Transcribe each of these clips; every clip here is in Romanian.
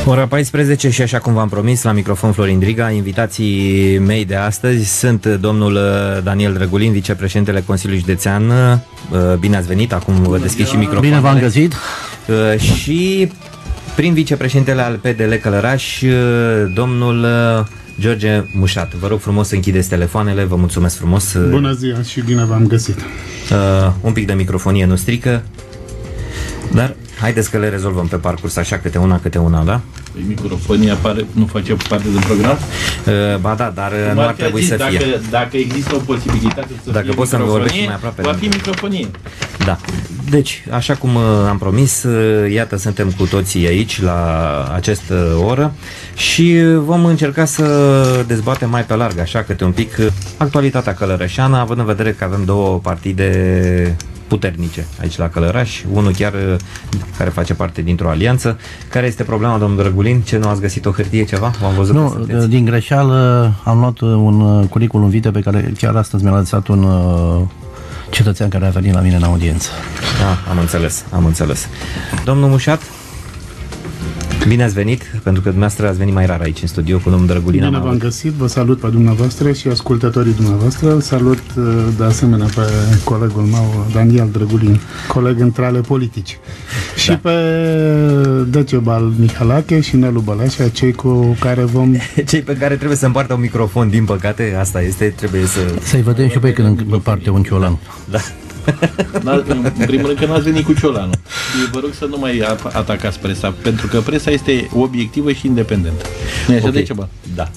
Ora 14 și așa cum v-am promis, la microfon Florin Driga. Invitații mei de astăzi sunt domnul Daniel Drăgulin, vicepreședintele Consiliului Județean. Bine ați venit, acum vă deschid și microfonul. Bine v-am găsit. Și prim vicepreședintele al PDL Călăraș, domnul George Mușat. Vă rog frumos să închideți telefoanele, vă mulțumesc frumos. Bună ziua și bine v-am găsit. Un pic de microfonie nu strică, dar haideți că le rezolvăm pe parcurs, așa câte una, da? Păi microfonia nu face parte din program? Ba da, dar nu ar trebui să fie. Dacă există o posibilitate să dacă fie poți să-mi vorbești mai aproape, va fi microfonie. Da. Deci, așa cum am promis, iată, suntem cu toții aici la această oră și vom încerca să dezbatem mai pe larg, așa câte un pic, actualitatea călărășeană, având în vedere că avem două partide puternice aici la Călăraș, unul chiar care face parte dintr-o alianță. Care este problema, domnul Drăgulin? Ce, nu ați găsit o hârtie, ceva? V-am văzut. Nu, din greșeală am luat un curriculum vitae pe care chiar astăzi mi-a lăsat un cetățean care a venit la mine în audiență. Am înțeles. Domnul Mușat, bine ați venit, pentru că dumneavoastră ați venit mai rar aici în studio cu domnul Drăgulin. Bine v-am găsit, vă salut pe dumneavoastră și ascultătorii dumneavoastră. Salut de asemenea pe colegul meu, Daniel Drăgulin, coleg între ale politici. Da. Și pe Decebal Mihalache și Nelu Bălașa, cei cu care vom... Cei pe care trebuie să împartă un microfon, din păcate, asta este, trebuie să... Să-i vedem și pe când împarte un ciolan. Da. În primul rând că n-ați venit cu ciolanul. Vă rog să nu mai atacați presa, pentru că presa este obiectivă și independentă. Nu este de ceva? Da.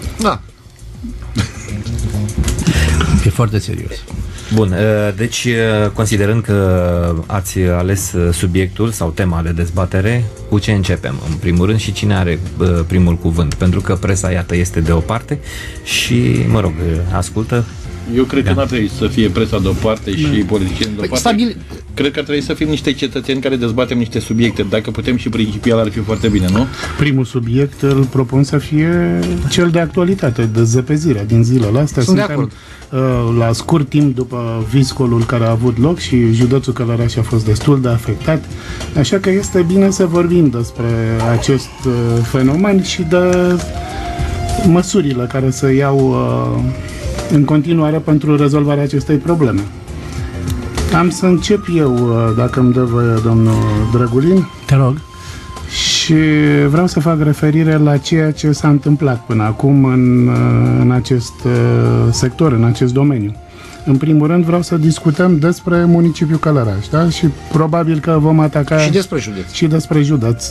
E foarte serios. Bun, deci considerând că ați ales subiectul sau tema de dezbatere, cu ce începem în primul rând și cine are primul cuvânt? Pentru că presa, iată, este de o parte și, mă rog, ascultă. Eu cred că n-ar trebui să fie presa de o parte și politicieni de o parte. Cred că ar trebui să fim niște cetățeni care dezbatem niște subiecte. Dacă putem și principial, ar fi foarte bine, nu? Primul subiect îl propun să fie cel de actualitate, de zăpezirea din zilele astea. Suntem la scurt timp după viscolul care a avut loc și județul Călăraș a fost destul de afectat. Așa că este bine să vorbim despre acest fenomen și de măsurile care se iau în continuare pentru rezolvarea acestei probleme. Am să încep eu, dacă îmi dă voie, domnul Drăgulin. Te rog. Și vreau să fac referire la ceea ce s-a întâmplat până acum în acest sector, în acest domeniu. În primul rând vreau să discutăm despre municipiul Călăraș, da? Și probabil că vom ataca și despre județ. Și despre județ.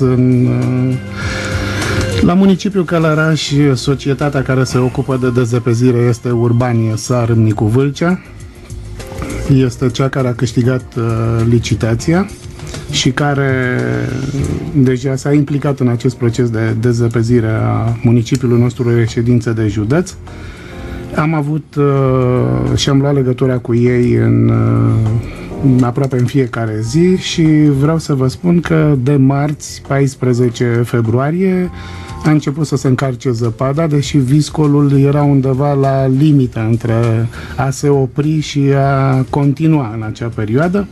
La municipiul Călăraș, societatea care se ocupă de dezăpezire este Urbanie Sar Râmnicu Vâlcea. Este cea care a câștigat licitația și care deja s-a implicat în acest proces de dezăpezire a municipiului nostru reședință de județ. Am avut și am luat legătura cu ei aproape în fiecare zi și vreau să vă spun că de marți, 14 februarie, a început să se încarce zăpada, deși viscolul era undeva la limită între a se opri și a continua în acea perioadă.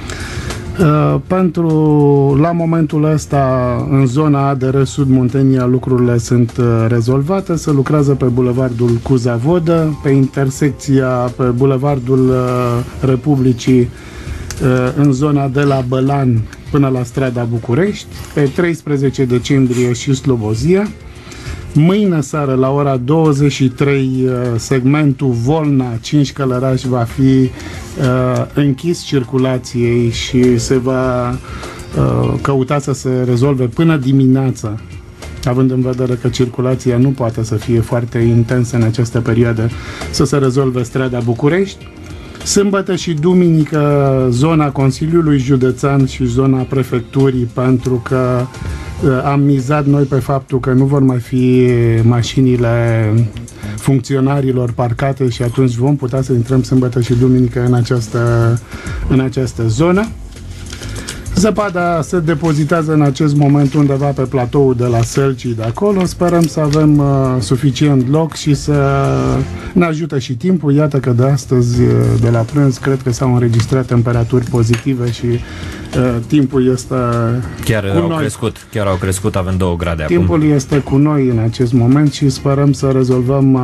La momentul ăsta, în zona ADR Sud Muntenia, lucrurile sunt rezolvate. Se lucrează pe bulevardul Cuza Vodă, pe intersecția pe bulevardul Republicii, în zona de la Bălan până la strada București, pe 13 decembrie și Slobozia. Mâine seară la ora 23 segmentul Volna-5 Călăraș va fi închis circulației și se va căuta să se rezolve până dimineața, având în vedere că circulația nu poate să fie foarte intensă în această perioadă, să se rezolve strada București. Sâmbătă și duminică zona Consiliului Județean și zona Prefecturii, pentru că am mizat noi pe faptul că nu vor mai fi mașinile funcționarilor parcate și atunci vom putea să intrăm sâmbătă și duminică în această zonă. Zăpada se depozitează în acest moment undeva pe platoul de la Sălcii de acolo. Sperăm să avem suficient loc și să ne ajute și timpul. Iată că de astăzi, de la prânz, cred că s-au înregistrat temperaturi pozitive și timpul este chiar cu au noi. Chiar au crescut, avem 2 grade Timpul acum. este cu noi în acest moment și sperăm să rezolvăm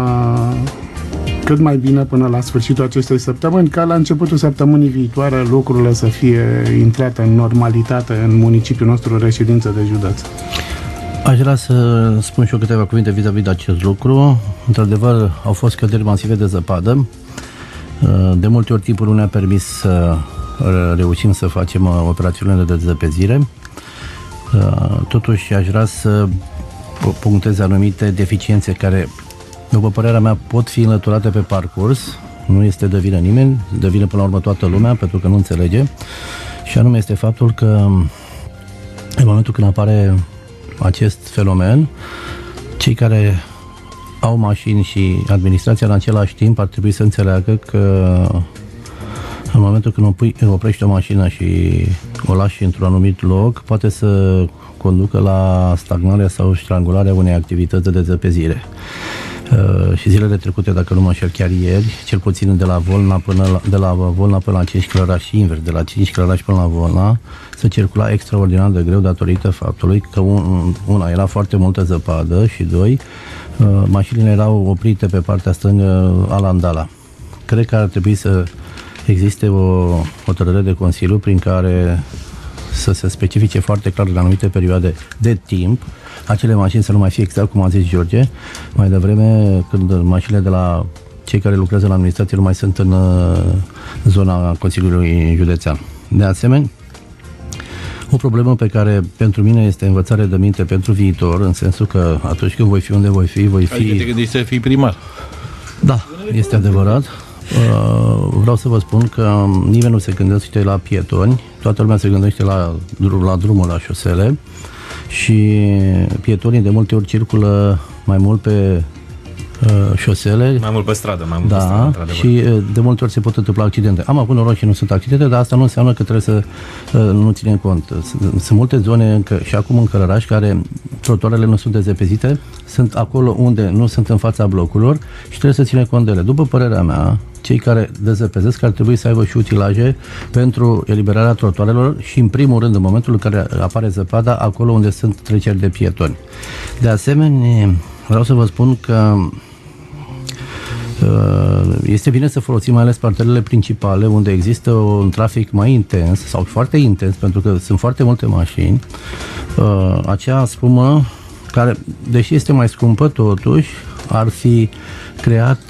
cât mai bine până la sfârșitul acestei săptămâni, ca la începutul săptămânii viitoare lucrurile să fie intrate în normalitate în municipiul nostru reședință de județ. Aș vrea să spun și eu câteva cuvinte vis-a-vis de acest lucru. Într-adevăr, au fost căderi masive de zăpadă. De multe ori timpul nu ne-a permis să reușim să facem operațiunile de dezăpezire. Totuși, aș vrea să punctez anumite deficiențe care, după părerea mea, pot fi înlăturate pe parcurs. Nu este de vină nimeni, de vină până la urmă toată lumea, pentru că nu înțelege. Și anume este faptul că în momentul când apare acest fenomen, cei care au mașini și administrația în același timp ar trebui să înțeleagă că în momentul când oprești o mașină și o lași într-un anumit loc, poate să conducă la stagnarea sau strangularea unei activități de dezăpezire. Și zilele trecute, dacă nu mă înșel, chiar ieri, cel puțin de la Volna până la 5 Clărași și invers, de la 5 Clărași până la Volna, se circula extraordinar de greu datorită faptului că una, era foarte multă zăpadă și doi, mașinile erau oprite pe partea stângă Alandala. Cred că ar trebui să existe o hotărâre de Consiliu prin care să se specifice foarte clar în anumite perioade de timp acele mașini să nu mai fie exact cum a zis George mai devreme, când mașinile de la cei care lucrează la administrație nu mai sunt în zona Consiliului Județean. De asemenea, o problemă pe care pentru mine este învățare de minte pentru viitor, în sensul că atunci când voi fi unde voi fi... Adică te gândești să fii primar. Da, este adevărat. Vreau să vă spun că nimeni nu se gândește la pietoni, toată lumea se gândește la drumul, la șosele și pietonii de multe ori circulă mai mult pe șosele. Mai mult pe stradă, mai mult da, pe stradă, într-adevăr. Și de multe ori se pot întâmpla accidente. Am avut noroc și nu sunt accidente, dar asta nu înseamnă că trebuie să nu ținem cont. Sunt multe zone și acum în Călăraș care trotuarele nu sunt dezăpezite, sunt acolo unde nu sunt în fața blocurilor și trebuie să ținem cont de ele. După părerea mea, cei care dezăpezesc ar trebui să aibă și utilaje pentru eliberarea trotuarelor și, în primul rând, în momentul în care apare zăpada, acolo unde sunt treceri de pietoni. De asemenea, vreau să vă spun că este bine să folosim mai ales parterele principale unde există un trafic mai intens sau foarte intens, pentru că sunt foarte multe mașini. Acea spumă care, deși este mai scumpă, totuși ar fi creat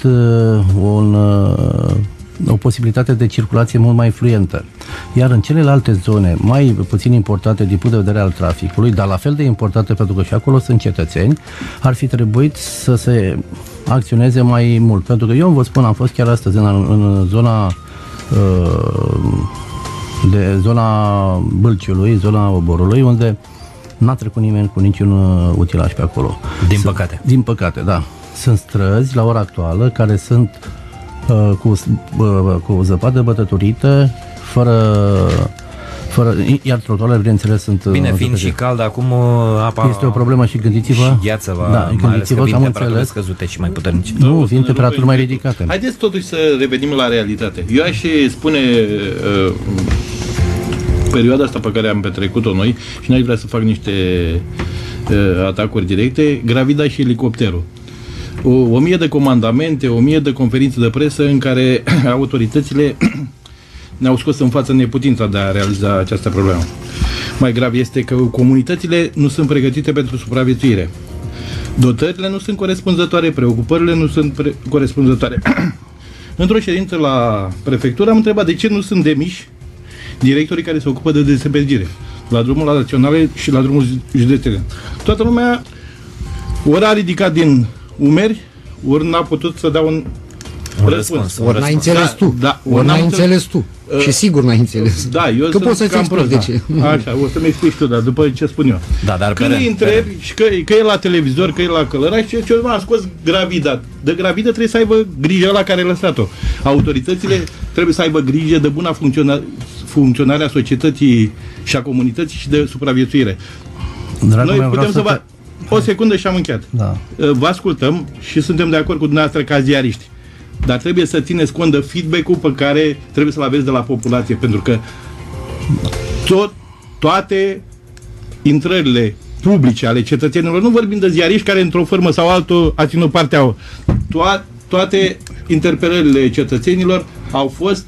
o posibilitate de circulație mult mai fluentă. Iar în celelalte zone, mai puțin importante din punct de vedere al traficului, dar la fel de importante pentru că și acolo sunt cetățeni, ar fi trebuit să se acționeze mai mult. Pentru că eu vă spun, am fost chiar astăzi în zona Bâlciului, zona Oborului, unde n-a trecut nimeni cu niciun utilaj pe acolo. Din păcate. Din păcate, da. Sunt străzi la ora actuală care sunt cu zăpadă bătăturită, iar trotuarele, bineînțeles, sunt... Bine, fiind și cald, acum apa... Este o problemă și gândiți-vă... Și gheață, mai ales că vin temperaturile scăzute și mai puternice. Nu, vin temperaturi mai ridicate. Haideți totuși să revenim la realitate. Eu aș spune perioada asta pe care am petrecut-o noi, și n-aș vrea să fac niște atacuri directe, gravida și elicopterul. 1000 de comandamente, 1000 de conferințe de presă în care autoritățile ne-au scos în față neputința de a realiza această problemă. Mai grav este că comunitățile nu sunt pregătite pentru supraviețuire. Dotările nu sunt corespunzătoare, preocupările nu sunt corespunzătoare. Într-o ședință la prefectură am întrebat de ce nu sunt demiși directorii care se ocupă de dezăpezire la drumul național și la drumul județean. Toată lumea ori a ridicat din umeri, ori n-a putut să dea un răspuns. Ori n-ai înțeles tu. Da, ori n-ai înțeles tu. Și sigur n-ai înțeles. Da, eu că poți să-ți explic de ce. Așa, o să-mi explici tu, dar după ce spun eu. Da, dar când îi întrebi, și că e la televizor, că e la Călăraș, și ceva am scos gravida. De gravidă trebuie să aibă grijă la care a lăsat-o. Autoritățile trebuie să aibă grijă de buna funcționarea societății și a comunității și de supraviețuire. Dragul Noi meu, putem să vă... O secundă și am încheiat. Da. Vă ascultăm și suntem de acord cu dumneavoastră ca ziariști. Dar trebuie să țineți cont de feedback-ul pe care trebuie să-l aveți de la populație, pentru că toate intrările publice ale cetățenilor, nu vorbim de ziariști care într-o formă sau altul a ținut partea, toate interpelările cetățenilor au fost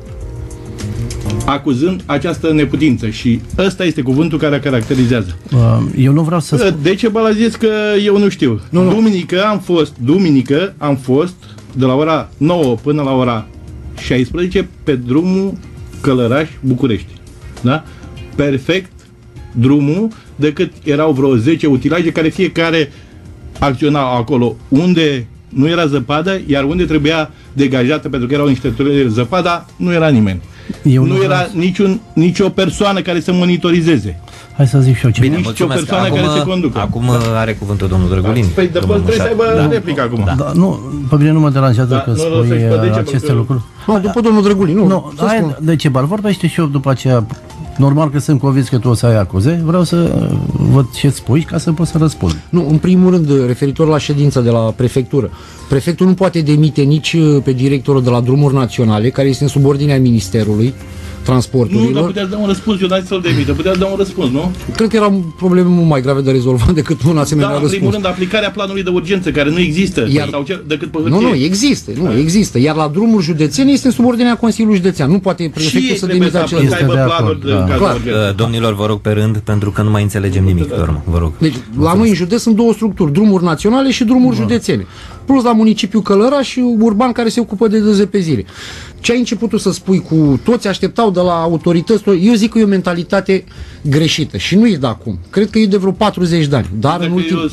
acuzând această neputință și ăsta este cuvântul care caracterizează. Eu nu vreau să spun... Decebal a zis că eu nu știu. Duminică am fost de la ora 9 până la ora 16 pe drumul Călăraș-București. Da? Perfect drumul, decât erau vreo 10 utilaje care fiecare acționa acolo unde nu era zăpadă, iar unde trebuia degajată pentru că erau niște tunele de zăpadă, nu era nimeni. Nu era nicio persoană care să monitorizeze. Hai să zic și eu ce. Bine, nici o persoană care se conducă. Acum are cuvântul domnul Drăgulin. Păi de trebuie să aibă replică acum. Da, nu, pe mine nu mă deranjează că spui aceste lucruri. Nu, după domnul Drăgulin, nu. Hai, Decebal, vorbește și eu după aceea. Normal că sunt convins că tu o să ai acuze. Vreau să văd ce spui ca să pot să răspund. Nu, în primul rând, referitor la ședința de la prefectură. Prefectul nu poate demite nici pe directorul de la Drumuri Naționale, care este în subordinea Ministerului Transporturilor. Nu, dar puteți da un răspuns, eu n-am să-l demite, puteți da un răspuns, nu? Cred că erau probleme mult mai grave de rezolvat decât un asemenea răspuns. Da, în primul rând, aplicarea planului de urgență, care nu există, decât pe hârtie. Nu, există. Iar la drumuri județene este în subordinea Consiliului Județean. Nu poate prefectul să demite acel lucru. Domnilor, vă rog pe rând, pentru că nu mai înțelegem nimic pe urmă. Vă rog. Deci, la noi în județ sunt două structuri, drumuri naționale și drumuri județene. Plus la municipiul Călăraș și urban care se ocupă de dezăpezire. Ce ai început să spui cu toți așteptau de la autorități, eu zic că e o mentalitate greșită și nu e de acum. Cred că e de vreo 40 de ani. Dar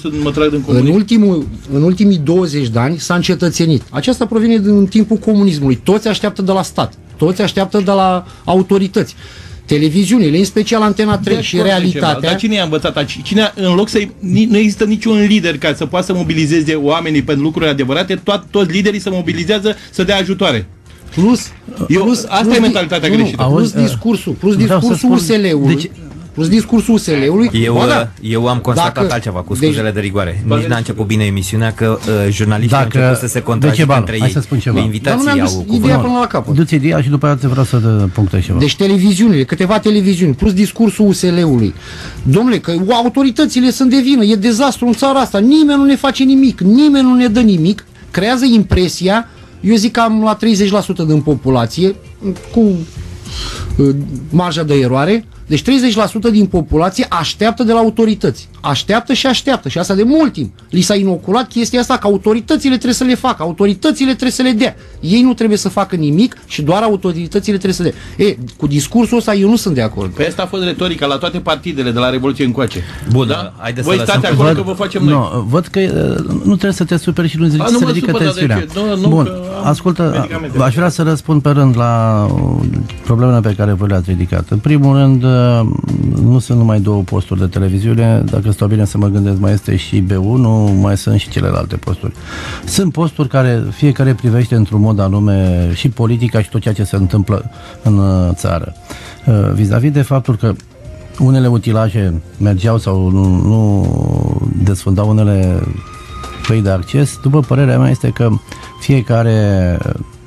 în ultimii 20 de ani s-a încetățenit. Aceasta provine din timpul comunismului. Toți așteaptă de la stat. Toți așteaptă de la autorități. Televiziunile, în special Antena 3 și Realitatea. Dar cine i-a învățat? În loc să nu există niciun lider care să poată să mobilizeze oamenii pentru lucruri adevărate, toți liderii se mobilizează să dea ajutoare. Asta e mentalitatea greșită. Plus discursul USL-ului. Plus discursul USL-ului. Eu am constatat altceva cu scuzele de rigoare. Nici n-a început bine emisiunea că jurnaliștii au început să se contrazică între ei. Invitații au ideea până la capăt. Du-ți ideea și după aceea vreau să punctez ceva. Deci televiziunile, câteva televiziuni, plus discursul USL-ului. Dom'le, că autoritățile sunt de vină, e dezastru în țara asta, nimeni nu ne face nimic, nimeni nu ne dă nimic, creează impresia, eu zic cam la 30% din populație, cu marja de eroare. Deci 30% din populație așteaptă de la autorități. Așteaptă și asta de mult timp. Li s-a inoculat chestia asta că autoritățile trebuie să le facă, autoritățile trebuie să le dea. Ei nu trebuie să facă nimic și doar autoritățile trebuie să le dea. Cu discursul ăsta eu nu sunt de acord. Pe asta a fost retorica la toate partidele de la Revoluție încoace. Bun, da? Voi stați acolo că vă facem noi. Văd că nu trebuie să te superi și nu zici să ridică tensiunea. Bun, ascultă, aș vrea să răspund pe rând la problemele pe care voi le-ați ridicat. În primul rând, nu sunt numai două posturi de televiziune, dacă stau bine să mă gândesc, mai este și B1, mai sunt și celelalte posturi. Sunt posturi care fiecare privește într-un mod anume și politica și tot ceea ce se întâmplă în țară. Vis-a-vis de faptul că unele utilaje mergeau sau nu desfundau unele căi de acces, după părerea mea este că fiecare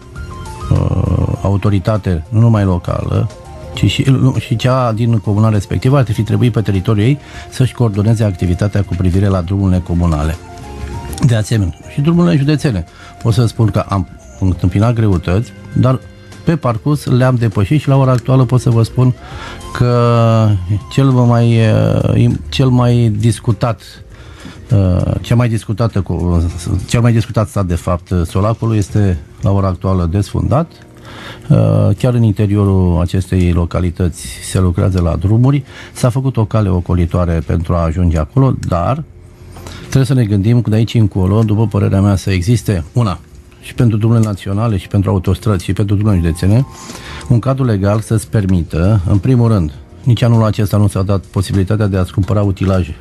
autoritate, nu numai locală, ci și cea din comuna respectivă ar fi trebuit pe teritoriul ei să-și coordoneze activitatea cu privire la drumurile comunale. De asemenea, și drumurile județene. Pot să spun că am întâmpinat greutăți, dar pe parcurs le-am depășit și la ora actuală pot să vă spun că cel mai discutat stat de fapt Solacului este la ora actuală desfundat. Chiar în interiorul acestei localități se lucrează la drumuri. S-a făcut o cale ocolitoare pentru a ajunge acolo, dar trebuie să ne gândim că de aici încolo, după părerea mea, să existe și pentru drumurile naționale, și pentru autostrăzi, și pentru drumurile județene, un cadru legal să-ți permită, în primul rând, nici anul acesta nu s-a dat posibilitatea de a-ți cumpăra utilaje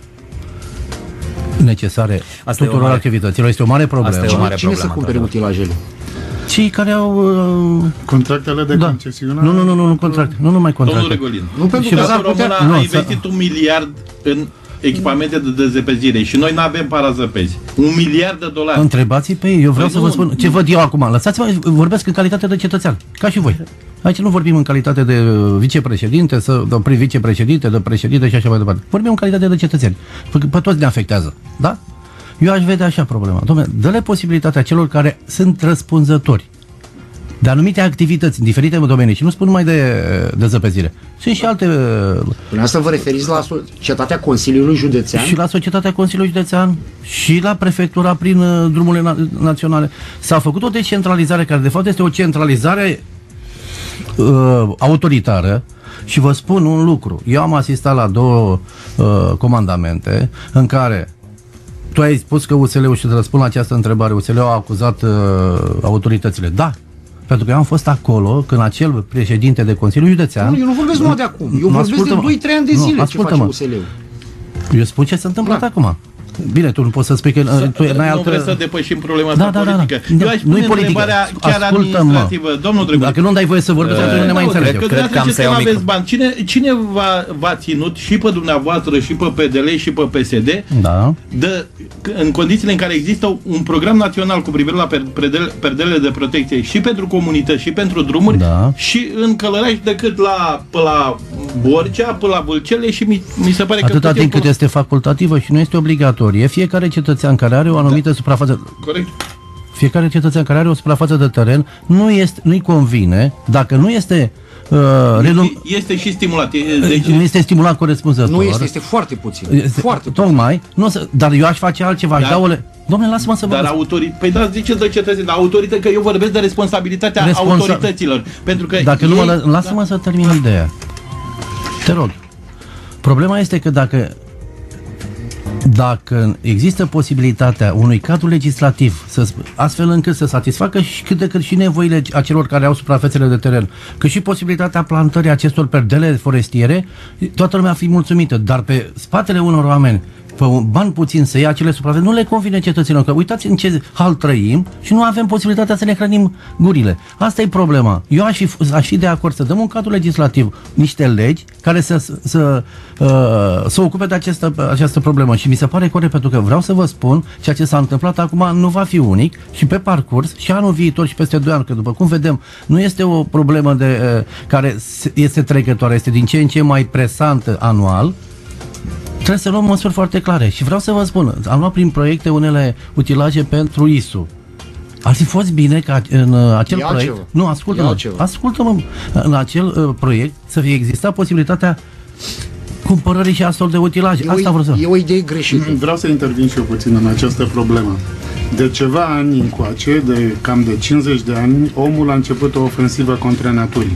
necesare tuturor activităților. Este o mare problemă. Cine să cumpere utilajele? Cei care au... Contractele de concesiune? Nu contracte. Nu numai contracte. Domnul Regolin, Nu pentru că statul român a investit 1 miliard în echipamente de dezăpezire și noi nu avem parazăpezi. $1 miliard. Întrebați-i pe ei. Eu vreau să vă spun ce văd eu acum. Lăsați-mă, vorbesc în calitate de cetățean, ca și voi. Aici nu vorbim în calitate de vicepreședinte, de vicepreședinte, de președinte și așa mai departe. Vorbim în calitate de cetățeni. Pe toți ne afectează. Da? Eu aș vedea așa problema. Dom'le, dă-le posibilitatea celor care sunt răspunzători de anumite activități în diferite domenii, și nu spun numai de zăpezire. Sunt și alte... Până asta vă referiți la societatea Consiliului Județean? Și la societatea Consiliului Județean, și la prefectura prin drumurile naționale. S-a făcut o decentralizare, care de fapt este o centralizare autoritară, și vă spun un lucru. Eu am asistat la 2 comandamente în care tu ai spus că USL-ul, și te răspund la această întrebare, USL-ul a acuzat autoritățile. Da, pentru că eu am fost acolo când acel președinte de Consiliul Județean... Eu nu vorbesc numai de acum, eu vorbesc de 2-3 ani de zile ce face USL-ul. Eu spun ce se întâmplă acum. Bine, tu nu poți să spui că tu n-ai altă... Nu vreți să depășim problema asta politică. Eu aș pune întrebarea chiar administrativă. Domnul Drăguț. Dacă nu-mi dai voie să vorbesc, atunci nu ne mai înțelegem. Cred că am să iau micro. Bani. Cine v-a ținut și pe dumneavoastră, și pe PDL, și pe PSD, în condițiile în care există un program național cu privire la perdelele de protecție și pentru comunități și pentru drumuri, și în Călăraș decât la Borcea, până la Vâlcele, și mi se pare că... Atâta timp cât este facultativă și nu este obligatorie. Fiecare cetățean care are o anumită suprafață... Corect. Fiecare cetățean care are o suprafață de teren nu-i convine, dacă nu este... este și stimulat. Nu este stimulat corespunzător. Nu este foarte puțin. Foarte tocmai. Dar eu aș face altceva. Aș da Dom'le, lasă-mă să vorbesc. Păi da, ziceți de cetățeni, dar autorități, că eu vorbesc de responsabilitatea autorităților. Pentru că dacă nu lasă-mă să termin ideea. Te rog. Problema este că dacă există posibilitatea unui cadru legislativ astfel încât să satisfacă și cât de cât și nevoile acelor care au suprafețele de teren, cât și posibilitatea plantării acestor perdele forestiere, toată lumea ar fi mulțumită, dar pe spatele unor oameni, pe bani puțin să ia acele suprafețe, nu le convine cetățenilor, că uitați în ce hal trăim și nu avem posibilitatea să ne hrănim gurile. Asta e problema. Eu aș fi de acord să dăm un cadru legislativ, niște legi care să ocupe de această problemă, și mi se pare corect, pentru că vreau să vă spun, ceea ce s-a întâmplat acum nu va fi unic, și pe parcurs, și anul viitor și peste 2 ani, că după cum vedem, nu este o problemă care este trecătoare, este din ce în ce mai presantă anual. Trebuie să luăm măsuri foarte clare. Și vreau să vă spun, am luat prin proiecte unele utilaje pentru ISU. Ar fi fost bine ca în acel proiect... Nu, ascultă-mă. În acel proiect să fie existat posibilitatea cumpărării și astfel de utilaje. Asta vreau să... E o idee greșită. Vreau să intervin și eu puțin în această problemă. De ceva ani încoace, de cam de 50 de ani, omul a început o ofensivă contra naturii.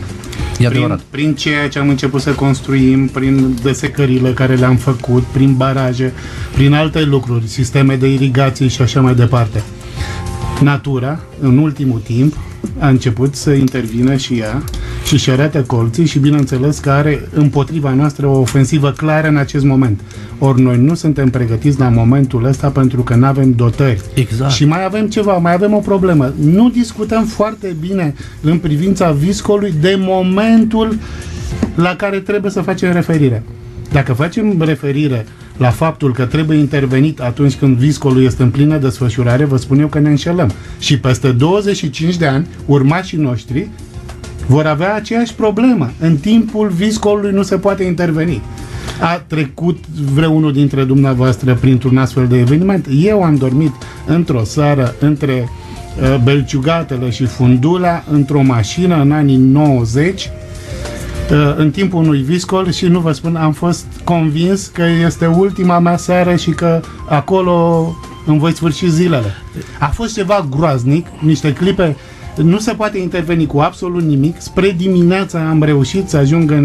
Prin ceea ce am început să construim, prin desecările care le-am făcut, prin baraje, prin alte lucruri, sisteme de irigație și așa mai departe. Natura, în ultimul timp, a început să intervină și ea și își arată colții, și bineînțeles că are împotriva noastră o ofensivă clară în acest moment. Ori noi nu suntem pregătiți la momentul ăsta pentru că nu avem dotări. Exact. Și mai avem o problemă. Nu discutăm foarte bine în privința viscolului de momentul la care trebuie să facem referire. Dacă facem referire la faptul că trebuie intervenit atunci când viscolul este în plină desfășurare, vă spun eu că ne înșelăm. Și peste 25 de ani, urmașii noștri vor avea aceeași problemă. În timpul viscolului nu se poate interveni. A trecut vreunul dintre dumneavoastră printr-un astfel de eveniment? Eu am dormit într-o seară între Belciugatele și Fundula, într-o mașină în anii 90, în timpul unui viscol, și nu vă spun, am fost convins că este ultima mea seară și că acolo îmi voi sfârși zilele. A fost ceva groaznic, niște clipe, nu se poate interveni cu absolut nimic. Spre dimineața am reușit să ajung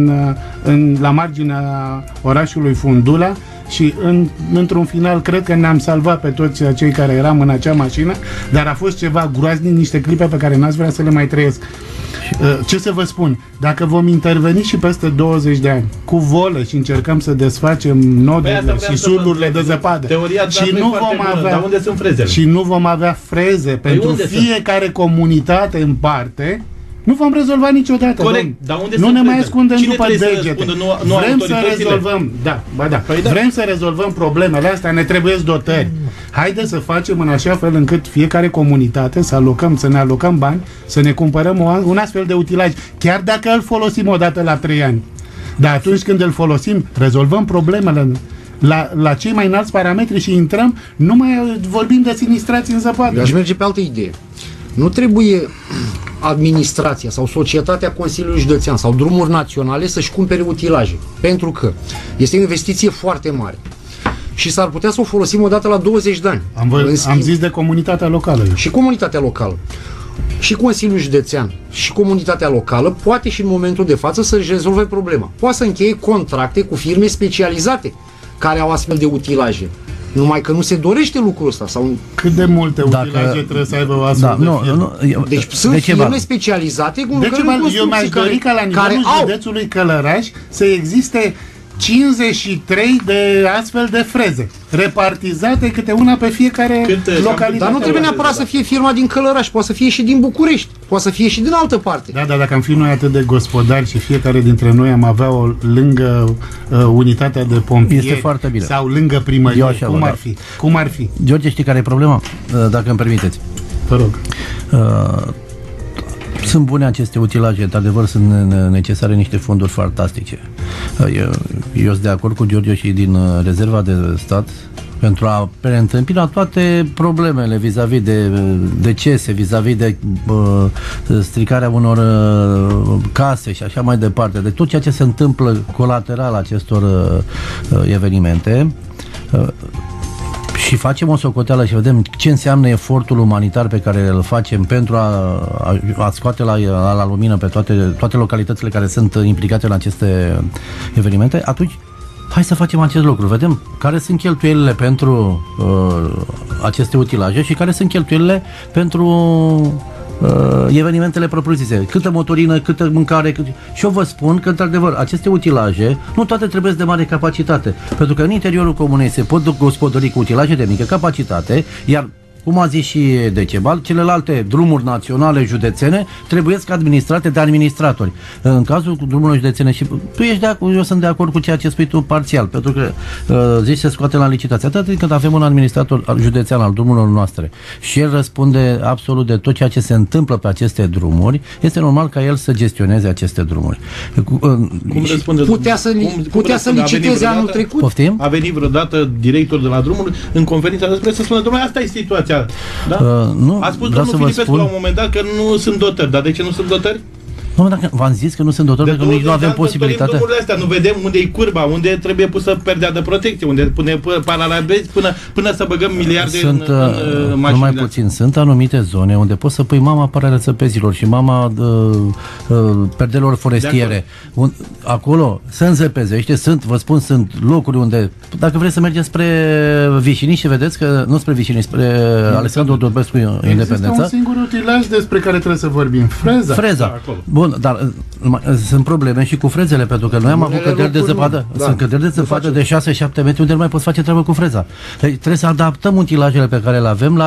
la marginea orașului Fundula și într-un final cred că ne-am salvat pe toți cei care eram în acea mașină, dar a fost ceva groaznic, niște clipe pe care n-ați vrea să le mai trăiesc. Ce să vă spun? Dacă vom interveni și peste 20 de ani cu volă și încercăm să desfacem nodurile și surdurile de zăpadă și nu vom avea, dar unde sunt frezele? Și nu vom avea freze pentru fiecare comunitate în parte, nu vom rezolva niciodată. Corect, dar unde nu ne mai frezele? ascundem Cine după degete. Vrem să rezolvăm, vrem să rezolvăm problemele astea, ne trebuie dotări. Haideți să facem în așa fel încât fiecare comunitate să ne alocăm bani, să ne cumpărăm un astfel de utilaj, chiar dacă îl folosim odată la 3 ani. Dar atunci când îl folosim, rezolvăm problemele la cei mai înalți parametri și intrăm, nu mai vorbim de sinistrații în zăpadă. Eu aș merge pe altă idee. Nu trebuie administrația sau societatea Consiliului Județean sau drumuri naționale să-și cumpere utilaje. Pentru că este o investiție foarte mare. Și s-ar putea să o folosim odată la 20 de ani. Am zis de comunitatea locală. Și comunitatea locală. Și Consiliul Județean și comunitatea locală poate și în momentul de față să-și rezolve problema. Poate să încheie contracte cu firme specializate care au astfel de utilaje. Numai că nu se dorește lucrul ăsta. Sau... Cât de multe utilaje trebuie să aibă o astfel de firme? Deci sunt firme specializate cu eu mi-aș dori ca la nivelul județului Călăraș să existe 53 de astfel de freze, repartizate câte una pe fiecare localitate. Dar nu trebuie neapărat să fie firma din Călăraș, poate să fie și din București, poate să fie și din altă parte. Da, dar dacă am fi noi atât de gospodari și fiecare dintre noi am avea o lângă unitatea de pompieri, este foarte bine. Sau lângă primărie, cum ar fi? Cum ar fi? George, știi care e problema? Dacă îmi permiteți. Vă rog. Sunt bune aceste utilaje, într-adevăr sunt necesare niște fonduri fantastice. Eu sunt de acord cu George și din rezerva de stat pentru a preîntâmpina toate problemele vis-a-vis de decese, vis-a-vis de stricarea unor case și așa mai departe, de tot ceea ce se întâmplă colateral acestor evenimente. Și facem o socoteală și vedem ce înseamnă efortul umanitar pe care îl facem pentru a scoate la lumină pe toate localitățile care sunt implicate în aceste evenimente, atunci hai să facem acest lucru. Vedem care sunt cheltuielile pentru aceste utilaje și care sunt cheltuielile pentru evenimentele propriu-zise. Câtă motorină, câtă mâncare. Și eu vă spun că, într-adevăr, aceste utilaje nu toate trebuie de mare capacitate, pentru că în interiorul comunei se pot gospodări cu utilaje de mică capacitate, iar cum a zis și Decebal, celelalte drumuri naționale, județene, trebuie administrate de administratori. În cazul drumurilor județene, și tu ești de acord, eu sunt de acord cu ceea ce spui tu parțial, pentru că zici să scoate la licitație. Atât când avem un administrator județean al drumurilor noastre și el răspunde absolut de tot ceea ce se întâmplă pe aceste drumuri, este normal ca el să gestioneze aceste drumuri. Cum răspunde? Putea să liciteze anul trecut. Poftim? A venit vreodată director de la drumuri în conferința de presă să spună, domnule, asta e situația. Da? Nu, a spus domnul Filipescu la un moment dat că nu sunt dotări. Dar de ce nu sunt dotări? Nu, dacă v-am zis că nu sunt dotări, pentru că nici nu avem posibilitatea. Astea, nu vedem unde e curba, unde trebuie pusă perdea de protecție, unde pune paralabezi până să băgăm miliarde în mașinile. Numai puțin, sunt anumite zone unde poți să pui mama paralele săpezilor și mama perdelor forestiere. Acolo se înzăpezește, vă spun, sunt locuri unde, dacă vreți să mergeți spre Vișini și vedeți că, nu spre Vișini, spre Alexandru Dorbescu Independența. Există un singur utilaj despre care trebuie să vorbim, freza. Bun, dar sunt probleme și cu frezele, pentru că noi am avut căderi de zăpadă. Sunt căderi de zăpadă de 6-7 metri unde nu mai poți face treabă cu freza. Deci trebuie să adaptăm utilajele pe care le avem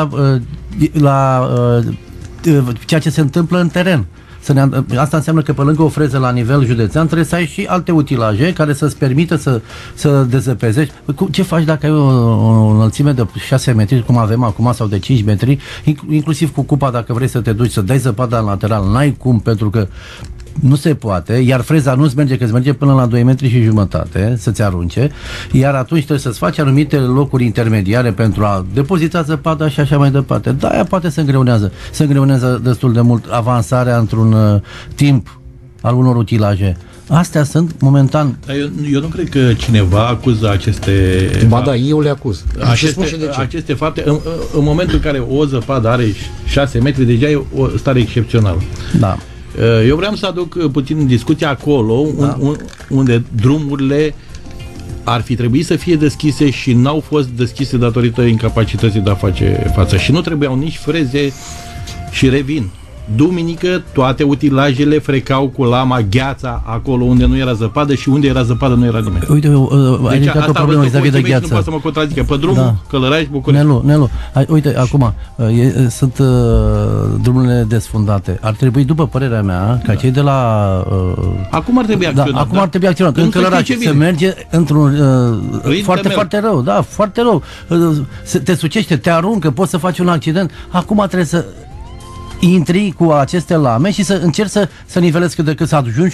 la ceea ce se întâmplă în teren. Asta înseamnă că pe lângă o freză la nivel județean trebuie să ai și alte utilaje care să-ți permită să dezăpezești. Ce faci dacă ai o înălțime de 6 metri, cum avem acum, sau de 5 metri, inclusiv cu cupa, dacă vrei să te duci să dai zăpada în lateral, n-ai cum, pentru că nu se poate, iar freza nu-ți merge, că îți merge până la 2 metri și jumătate să-ți arunce, iar atunci trebuie să-ți faci anumite locuri intermediare pentru a depozita zăpada și așa mai departe. Da, aia poate se îngreunează. Se îngreunează destul de mult avansarea într-un timp al unor utilaje. Astea sunt momentan. Eu nu cred că cineva acuză aceste... Ba da, eu le acuz. Aceste fapte, în momentul în care o zăpadă are 6 metri, deja e o stare excepțională. Da. Eu vreau să aduc puțin în discuție acolo unde drumurile ar fi trebuit să fie deschise și n-au fost deschise datorită incapacității de a face față. Și nu trebuiau nici freze și revin. duminică toate utilajele frecau cu lama, gheața, acolo unde nu era zăpadă și unde era zăpadă nu era nimeni. Uite, ai ridicat o problemă vis-a-vis de gheață. Nu poate să mă contrazică. Pe drumul Călăraș, București. Nelu, uite, acum, sunt drumurile desfundate. Ar trebui, după părerea mea, ca cei de la... acum ar trebui acționat. Acum ar trebui acționat. În Călăraș se merge într-un... foarte rău, da, foarte rău. Te sucește, te aruncă, poți să faci un accident. Acum trebuie să intri cu aceste lame și să încerci să nivelezi cât de cât, să ajungi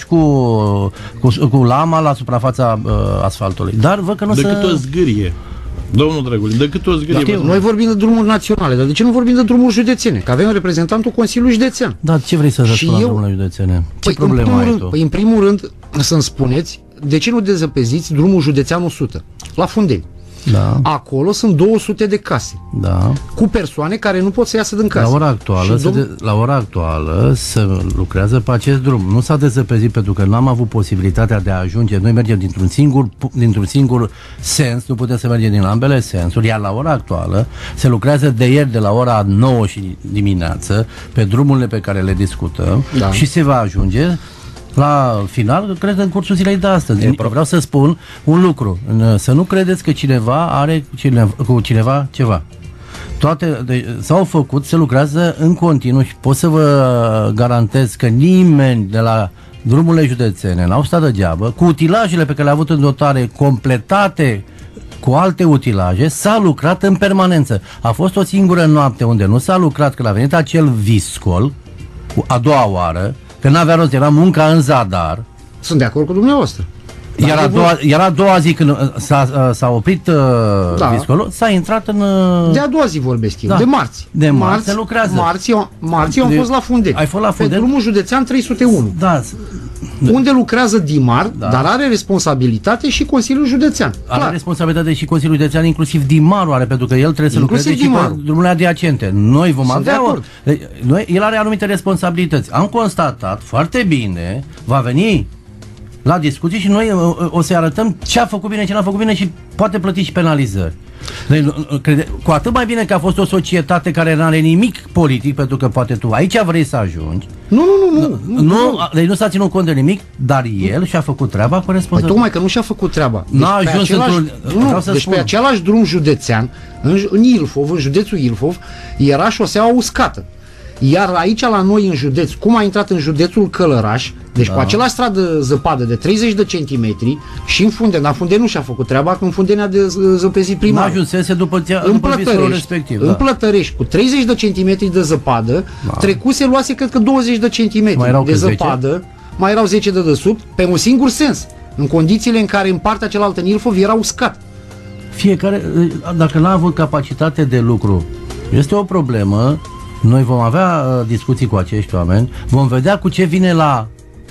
cu lama la suprafața asfaltului. Dar văd că nu decât o zgârie. Domnul Drăgulin, decât o zgârie. Noi vorbim de drumuri naționale, dar de ce nu vorbim de drumuri județene? Că avem reprezentantul Consiliului Județean. Da, ce vrei să răspund la drumurile județene? Ce problemă ai tu? Păi, în primul rând, să-mi spuneți, de ce nu dezăpeziți drumul județean 100, la Fundeni? Da. Acolo sunt 200 de case. Da. Cu persoane care nu pot să iasă din casă. La ora actuală se lucrează pe acest drum. Nu s-a dezăpezit pentru că n-am avut posibilitatea de a ajunge. Noi mergem dintr-un singur sens, nu putem să mergem din ambele sensuri, iar la ora actuală se lucrează de ieri de la ora 9 și dimineață pe drumurile pe care le discutăm și se va ajunge la final, cred, în cursul zilei de astăzi. Vreau să spun un lucru. Să nu credeți că cineva are cu cineva ceva. Toate s-au făcut, se lucrează în continuu și pot să vă garantez că nimeni de la drumurile județene n-au stat degeaba, cu utilajele pe care le-a avut în dotare completate cu alte utilaje, s-a lucrat în permanență. A fost o singură noapte unde nu s-a lucrat, când a venit acel viscol, a doua oară, că n-avea rost, era munca în zadar. Sunt de acord cu dumneavoastră. Iar a doua zi când s-a oprit viscolul, s-a intrat în... De a doua zi vorbesc eu, de marți. De marți se lucrează. Marți am fost la Fundeni. Ai fost la Fundeni? Pe drumul județean 301. Da. Unde lucrează Dimar, dar are responsabilitate și Consiliul Județean. Are responsabilitate și Consiliul Județean, inclusiv Dimarul are, pentru că el trebuie să lucreze și pe drumurile adiacente. Noi vom avea... El are anumite responsabilități. Am constatat foarte bine, va veni la discuții și noi o să arătăm ce a făcut bine, ce n-a făcut bine și poate plăti și penalizări. Cu atât mai bine că a fost o societate care nu are nimic politic, pentru că poate tu aici vrei să ajungi. Deci nu s-a ținut cont de nimic, dar el și-a făcut treaba cu responsabilitate. Păi tocmai că nu și-a făcut treaba. N-a ajuns deci pe același drum județean, în Ilfov, în județul Ilfov, era șoseaua uscată. Iar aici la noi în județ, cum a intrat în județul Călăraș, deci cu același stradă zăpadă de 30 de centimetri și în Fundeni, dar Fundeni nu și-a făcut treaba, că în Fundeni a zăpezit prima. Nu ajunsese după visul respectiv. În Plătărești, cu 30 de centimetri de zăpadă, trecuse, luase cred că 20 de centimetri de zăpadă, 10? Mai erau 10 de desubt, pe un singur sens, în condițiile în care în partea cealaltă în Ilfov era uscat. Fiecare, dacă n-a avut capacitate de lucru, este o problemă. Noi vom avea discuții cu acești oameni, vom vedea cu ce vine la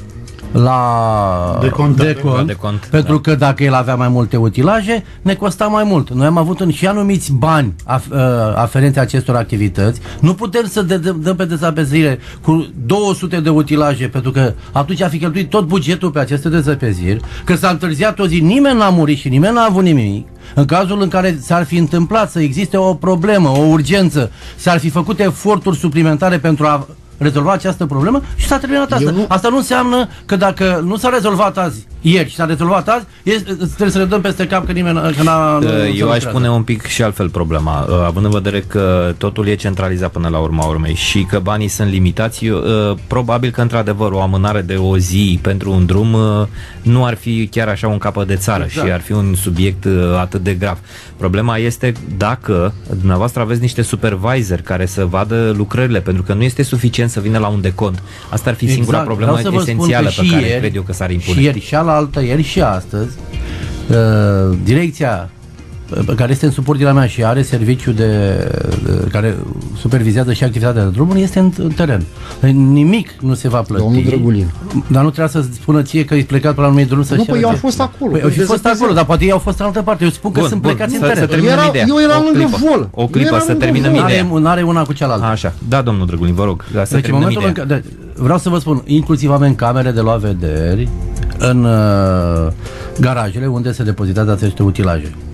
de cont, pentru că dacă el avea mai multe utilaje, ne costa mai mult. Noi am avut și anumiți bani aferenți acestor activități. Nu putem să dăm pe dezăpezire cu 200 de utilaje, pentru că atunci a fi cheltuit tot bugetul pe aceste dezăpeziri, că s-a întârziat o zi, nimeni n-a murit și nimeni n-a avut nimic. În cazul în care s-ar fi întâmplat să existe o problemă, o urgență, s-ar fi făcut eforturi suplimentare pentru a rezolva această problemă și s-a terminat asta. Asta nu înseamnă că dacă nu s-a rezolvat azi, ieri, și s-a rezolvat azi, trebuie să le dăm peste cap că nimeni n-a... Eu aș pune un pic și altfel problema, având în vedere că totul e centralizat până la urma urmei și că banii sunt limitați, probabil că într-adevăr o amânare de o zi pentru un drum nu ar fi chiar așa un capăt de țară, și ar fi un subiect atât de grav. Problema este dacă dumneavoastră aveți niște supervisori care să vadă lucrările, pentru că nu este suficient să vină la un decont. Asta ar fi singura problemă esențială pe care cred eu că s-ar impune. Și ieri și alaltă, ieri și astăzi, direcția care este în subordinea mea și are serviciu care supervizează și activitatea de drumuri, este în teren. Nimic nu se va plăti. Domnul Drăgulin. Dar nu trebuia să spună ție că ești plecat pe la anumit drum să-și... Nu, păi eu am fost acolo. Păi, au fost acolo, dar poate ei au fost în altă parte. Eu spun că sunt plecați în teren. Eu eram lângă vol. O clipă, să terminăm ideea. Nu are una cu cealaltă. Așa. Da, domnul Drăgulin, vă rog. Deci, în momentul în care, vreau să vă spun, inclusiv avem camere de luat vederi în garajele unde se depozitează aceste utilaje.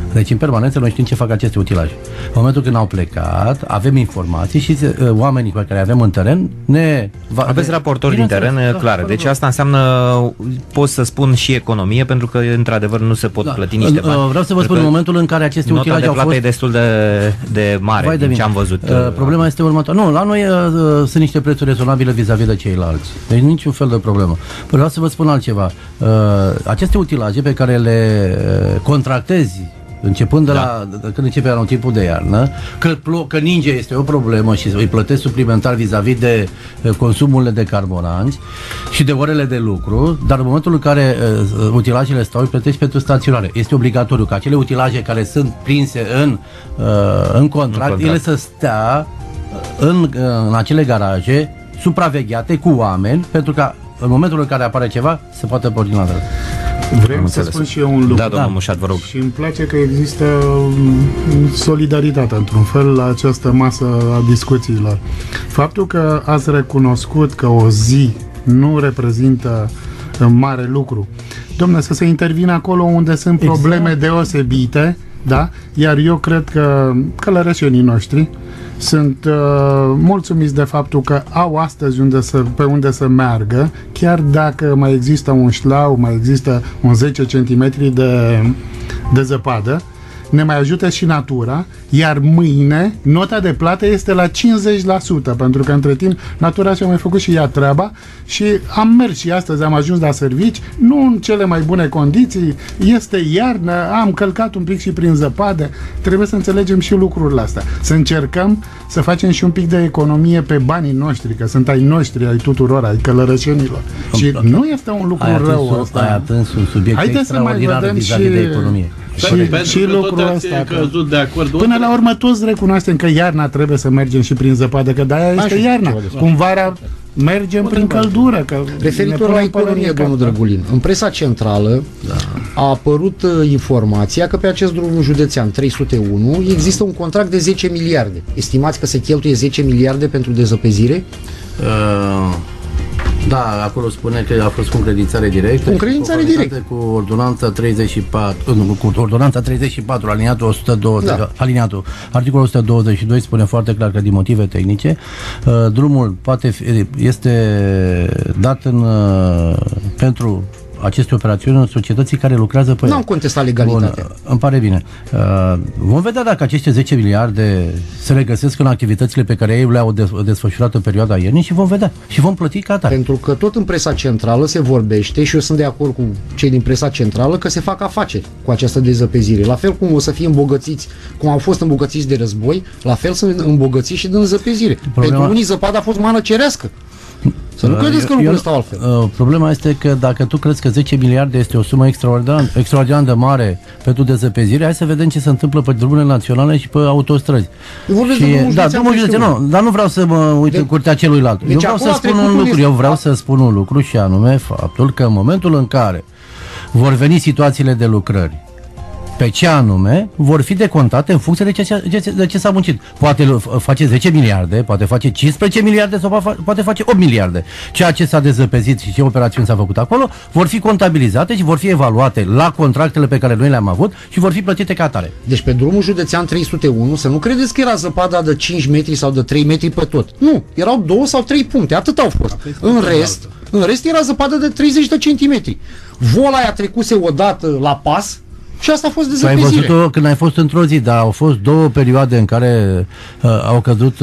Deci în permanență noi știm ce fac aceste utilaje. În momentul când au plecat, avem informații și oamenii pe care avem în teren aveți raportori din teren clare. Deci asta înseamnă, pot să spun, și economie, pentru că într-adevăr nu se pot plăti niște bani. Vreau să vă spun, în momentul în care aceste utilaje au fost... e destul de mare din ce am văzut. Problema este următoarea. Nu, la noi sunt niște prețuri rezonabile vis-a-vis de ceilalți. Deci niciun fel de problemă. Vreau să vă spun altceva. Aceste utilaje pe care le contractezi începând de când începe anotimpul de iarnă, că ninge este o problemă și îi plătesc suplimentar vis-a-vis de consumurile de carburanți și de orele de lucru, dar în momentul în care utilajele stau, îi plătești pentru staționare. Este obligatoriu ca acele utilaje care sunt prinse în contract, ele să stea în acele garaje supravegheate cu oameni, pentru că în momentul în care apare ceva, se poate porni la dată. Vrem să spun și eu un lucru. Da, domnul Mușat, vă rog. Și îmi place că există solidaritate, într-un fel, la această masă a discuțiilor. Faptul că ați recunoscut că o zi nu reprezintă mare lucru. Dom'le, să se intervină acolo unde sunt probleme deosebite, da? Iar eu cred că călărășenii noștri sunt mulțumiți de faptul că au astăzi pe unde să meargă, chiar dacă mai există un șlau, mai există un 10 cm de zăpadă, ne mai ajută și natura, iar mâine nota de plată este la 50%, pentru că între timp natura și-a mai făcut și ea treaba și am mers și astăzi, am ajuns la servici, nu în cele mai bune condiții, este iarnă, am călcat un pic și prin zăpadă, trebuie să înțelegem și lucrurile astea, să încercăm să facem și un pic de economie pe banii noștri, că sunt ai noștri, ai tuturor, ai călărășenilor. Și nu este un lucru rău ăsta. Ai atins un subiect extraordinar vis-a-vis de economie. Și lucrul ăsta. De acord. Până la urmă toți recunoaștem că iarna trebuie să mergem și prin zăpadă, că de-aia este iarna. Cum vara mergem prin căldură. Referitor la economie, domnul Drăgulin, în presa centrală a apărut informația că pe acest drum județean 301 există un contract de 10 miliarde. Estimați că se cheltuie 10 miliarde pentru dezăpezire? Da, acolo spune că a fost cu încredințare directă. Cu încredințare directă. Cu ordonanța 34, cu ordonanța 34, aliniatul 120, aliniatul, articolul 122 spune foarte clar că din motive tehnice drumul este dat pentru aceste operațiuni în societății care lucrează pe... N-am contestat legalitatea. Bun, îmi pare bine. Vom vedea dacă aceste 10 miliarde se regăsesc în activitățile pe care ei le-au desfășurat în perioada iernii și vom vedea. Și vom plăti ca atare. Pentru că tot în presa centrală se vorbește, și eu sunt de acord cu cei din presa centrală, că se fac afaceri cu această dezăpezire. La fel cum o să fie îmbogățiți, cum au fost îmbogățiți de război, la fel sunt îmbogățiți și din zăpezire. Pentru unii zăpada a fost mană cerească. Să nu credeți că lucrurile stau altfel. Problema este că dacă tu crezi că 10 miliarde este o sumă extraordinar de mare pentru dezăpezire, hai să vedem ce se întâmplă pe drumurile naționale și pe autostrăzi. Dar nu vreau să mă uit în curtea celuilalt. Eu vreau să spun un lucru. Eu vreau să spun un lucru și anume faptul că în momentul în care vor veni situațiile de lucrări pe ce anume vor fi decontate în funcție de ce s-a muncit. Poate face 10 miliarde, poate face 15 miliarde sau poate face 8 miliarde. Ceea ce s-a dezăpezit și ce operațiuni s-a făcut acolo vor fi contabilizate și vor fi evaluate la contractele pe care noi le-am avut și vor fi plătite ca atare. Deci pe drumul județean 301 să nu credeți că era zăpada de 5 metri sau de 3 metri pe tot. Nu, erau 2 sau 3 puncte, atât au fost. În rest era zăpadă de 30 de centimetri. Vola aia trecuse odată la pas și asta a fost dezăpezire. Ai văzut-o când ai fost într-o zi, dar au fost 2 perioade în care au căzut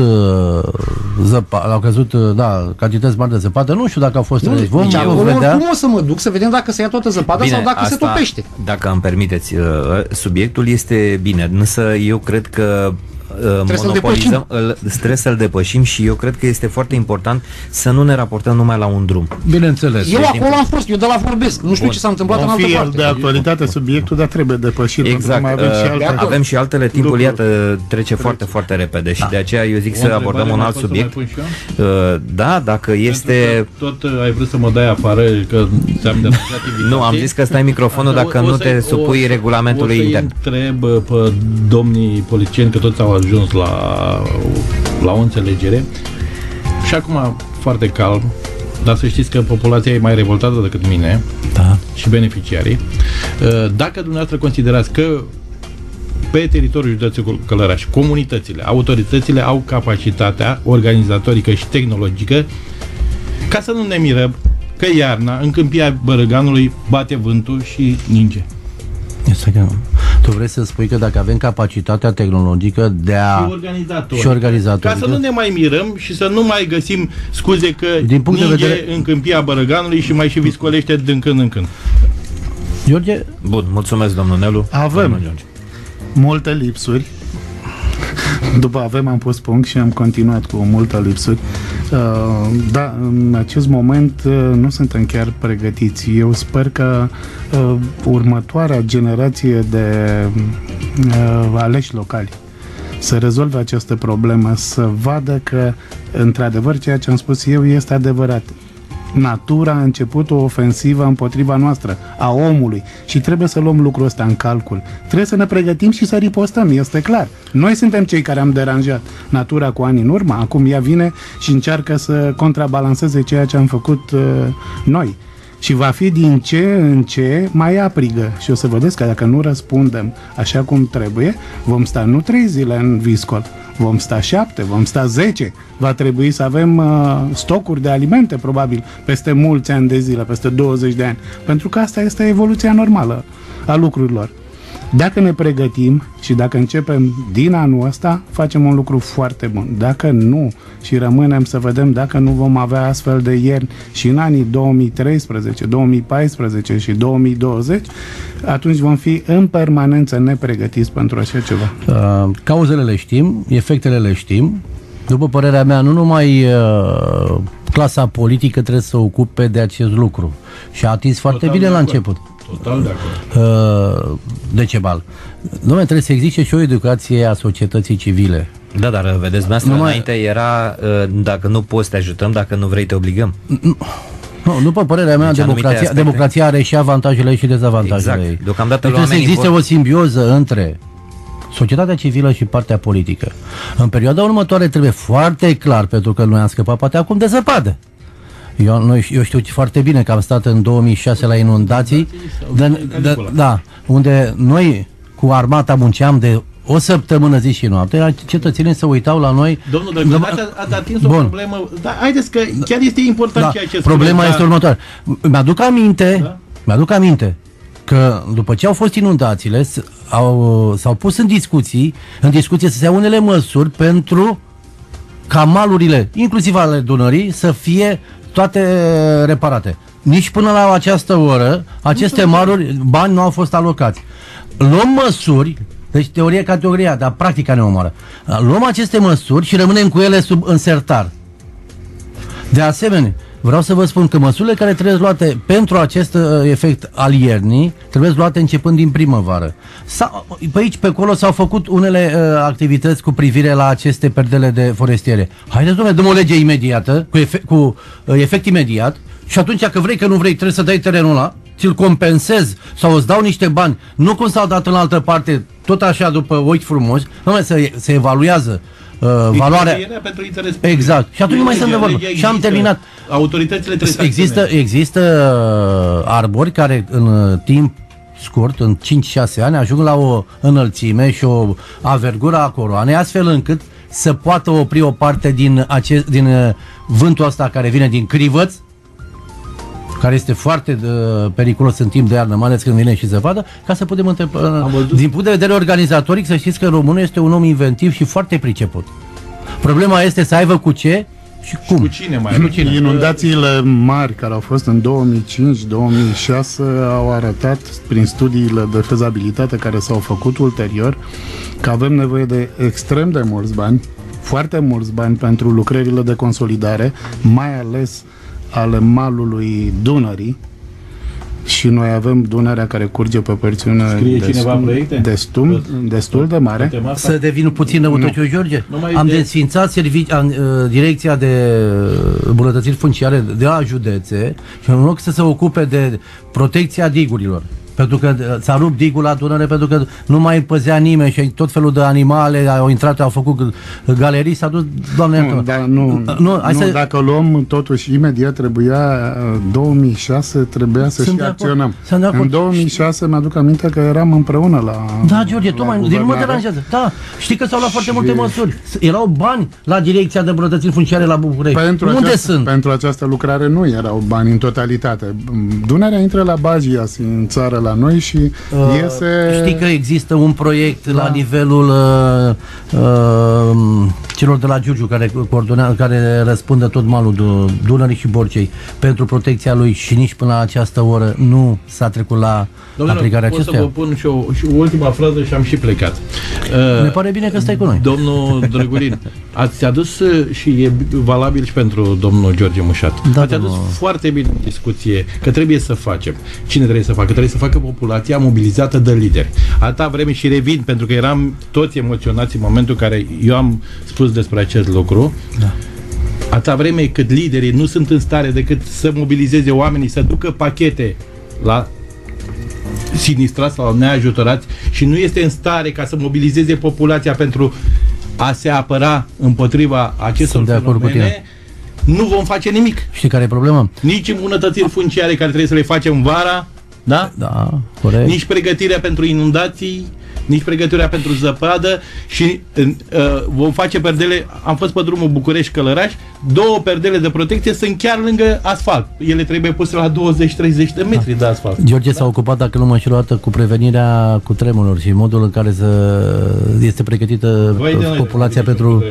cantități mari de zăpadă. Nu știu dacă au fost deci oricum o să mă duc să vedem dacă se ia toată zăpada sau dacă se topește. Dacă îmi permiteți, subiectul este bine, însă eu cred că trebuie să-l depășim și eu cred că este foarte important să nu ne raportăm numai la un drum. Bineînțeles. Eu acolo am fost, eu de la vorbesc, nu știu ce s-a întâmplat în altă parte. De actualitate subiectul, dar trebuie depășit. Exact. Avem și altele, timpul iată trece foarte, foarte repede și de aceea eu zic să abordăm un alt subiect. Da, dacă este... Tot ai vrut să mă dai afară, că ți-am denunțat. Nu, am zis că stai microfonul dacă nu te supui regulamentului intern. O să întreb pe domnii politicieni, că toți au ajuns la o înțelegere și acum foarte calm, dar să știți că populația e mai revoltată decât mine și beneficiarii. Dacă dumneavoastră considerați că pe teritoriul județului Călăraș. Comunitățile, autoritățile au capacitatea organizatorică și tehnologică ca să nu ne mirăm că iarna în Câmpia Bărăganului bate vântul și ninge. Este că tu vrei să spui că dacă avem capacitatea tehnologică de a... Și organizatorică. Ca să nu ne mai mirăm și să nu mai găsim scuze că din punct ninge de vedere... în Câmpia Bărăganului și mai și viscolește din când în când. George? Bun, mulțumesc, domnul Nelu. Avem multe lipsuri. După am pus punct și am continuat cu multe lipsuri. Da, în acest moment nu suntem chiar pregătiți. Eu sper că următoarea generație de aleși locali să rezolve această problemă, să vadă că într-adevăr ceea ce am spus eu este adevărat. Natura a început o ofensivă împotriva noastră, a omului, și trebuie să luăm lucrul ăsta în calcul. Trebuie să ne pregătim și să ripostăm, este clar. Noi suntem cei care am deranjat natura cu ani în urmă, acum ea vine și încearcă să contrabalanceze ceea ce am făcut noi. Și va fi din ce în ce mai aprigă. Și o să vedeți că dacă nu răspundem așa cum trebuie, vom sta nu 3 zile în viscol, vom sta 7, vom sta 10. Va trebui să avem stocuri de alimente, probabil, peste mulți ani de zile, peste 20 de ani. Pentru că asta este evoluția normală a lucrurilor. Dacă ne pregătim și dacă începem din anul ăsta, facem un lucru foarte bun. Dacă nu și rămânem să vedem dacă nu vom avea astfel de ierni și în anii 2013, 2014 și 2020, atunci vom fi în permanență nepregătiți pentru așa ceva. Cauzele le știm, efectele le știm. După părerea mea, nu numai clasa politică trebuie să se ocupe de acest lucru. Și a atins foarte bine la început. Total de acord. Decebal. Dom'le, trebuie să existe și o educație a societății civile. Da, dar vedeți, dumneavoastră înainte era dacă nu poți te ajutăm, dacă nu vrei te obligăm. Nu, după părerea mea, deci democrația are și avantajele și dezavantajele ei. Deocamdată deci trebuie să existe o simbioză între societatea civilă și partea politică. În perioada următoare trebuie foarte clar, pentru că noi am scăpat poate acum de zăpadă. Eu știu foarte bine că am stat în 2006 la inundații, unde noi cu armata munceam de o săptămână zi și noapte, cetățenii se uitau la noi. Domnul Drăgălaț, ați atins o problemă, dar haideți că chiar este important ceea ce problema este următoare. Mi-aduc aminte că după ce au fost inundațiile, s-au pus în discuție să se ia unele măsuri pentru ca malurile, inclusiv ale Dunării, să fie toate reparate. Nici până la această oră, aceste maluri, bani nu au fost alocați. Luăm măsuri, deci teorie ca teoria, dar practica ne omoară. Luăm aceste măsuri și rămânem cu ele în sertar. De asemenea, vreau să vă spun că măsurile care trebuie luate pentru acest efect al iernii trebuie luate începând din primăvară. Pe aici, pe acolo s-au făcut unele activități cu privire la aceste perdele de forestiere. Haideți, dom'le, dăm o lege imediată, cu efect imediat, și atunci, că vrei, că nu vrei, trebuie să dai terenul ăla, ți-l compensezi sau îți dau niște bani, nu cum s-au dat în altă parte, tot așa după ochi frumos, se evaluează valoarea pentru interes public. Exact. Și atunci mai sunt de vorbă. Și am terminat. Autoritățile trebuie există arbori care în timp scurt, în 5-6 ani, ajung la o înălțime și o avergură a coroanei, astfel încât să poată opri o parte din vântul ăsta care vine din crivăț, care este foarte periculos în timp de iarnă, mai ales când vine și zăpadă, ca să putem din punct de vedere organizatoric, să știți că românul este un om inventiv și foarte priceput. Problema este să aibă cu ce și cum. Cu cine mai? Inundațiile mari care au fost în 2005-2006 au arătat prin studiile de fezabilitate care s-au făcut ulterior că avem nevoie de extrem de mulți bani, foarte mulți bani pentru lucrările de consolidare, mai ales ale malului Dunării, și noi avem Dunărea care curge pe porțiune destul de mare. Să devin puțin năutăcios, George? Am desfințat direcția de îmbunătățiri funciare de la județe și în loc să se ocupe de protecția digurilor, Pentru că s-a rupt digul la Dunăre, pentru că nu mai păzea nimeni și tot felul de animale au intrat, au făcut galerii, s-a dus, Doamne, dacă luăm, totuși, imediat trebuia, 2006 trebuia să și acționăm. În 2006 mi-aduc aminte că eram împreună la... Da, George, tocmai, nu mă deranjează. Da, știi că s-au luat foarte multe măsuri. Erau bani la Direcția de Îmbunătățiri Funciare la București. Unde sunt? Pentru această lucrare nu erau bani în totalitate. Dunărea intră la Bagias în țară la noi și iese... Știi că există un proiect la nivelul celor de la Giurgiu care răspundă tot malul Dunării și Borcei pentru protecția lui și nici până la această oră nu s-a trecut la aplicarea acestuia. Pot să vă pun și o ultima frază și am și plecat. Ne pare bine că stai cu noi. Domnul Drăgulin, ați adus și e valabil și pentru domnul George Mușat. Ați adus foarte bine în discuție că trebuie să facem. Cine trebuie să facă? Trebuie să facă populația mobilizată de lideri. Atâta vreme și revin, pentru că eram toți emoționați în momentul în care eu am spus despre acest lucru. Da. Atâta vreme cât liderii nu sunt în stare decât să mobilizeze oamenii, să ducă pachete la sinistrați sau neajutorați și nu este în stare ca să mobilizeze populația pentru a se apăra împotriva acestor fenomene, nu vom face nimic. Știi care e problema? Nici îmbunătățiri funciare care trebuie să le facem vara, da? Da, corect. Nici pregătirea pentru inundații, nici pregătirea pentru zăpadă și vom face perdele. Am fost pe drumul București-Călăraș, 2 perdele de protecție sunt chiar lângă asfalt. Ele trebuie puse la 20-30 de metri de asfalt. George s-a ocupat, dacă nu mă înșel o dată, cu prevenirea cutremurilor și modul în care este pregătită populația pentru...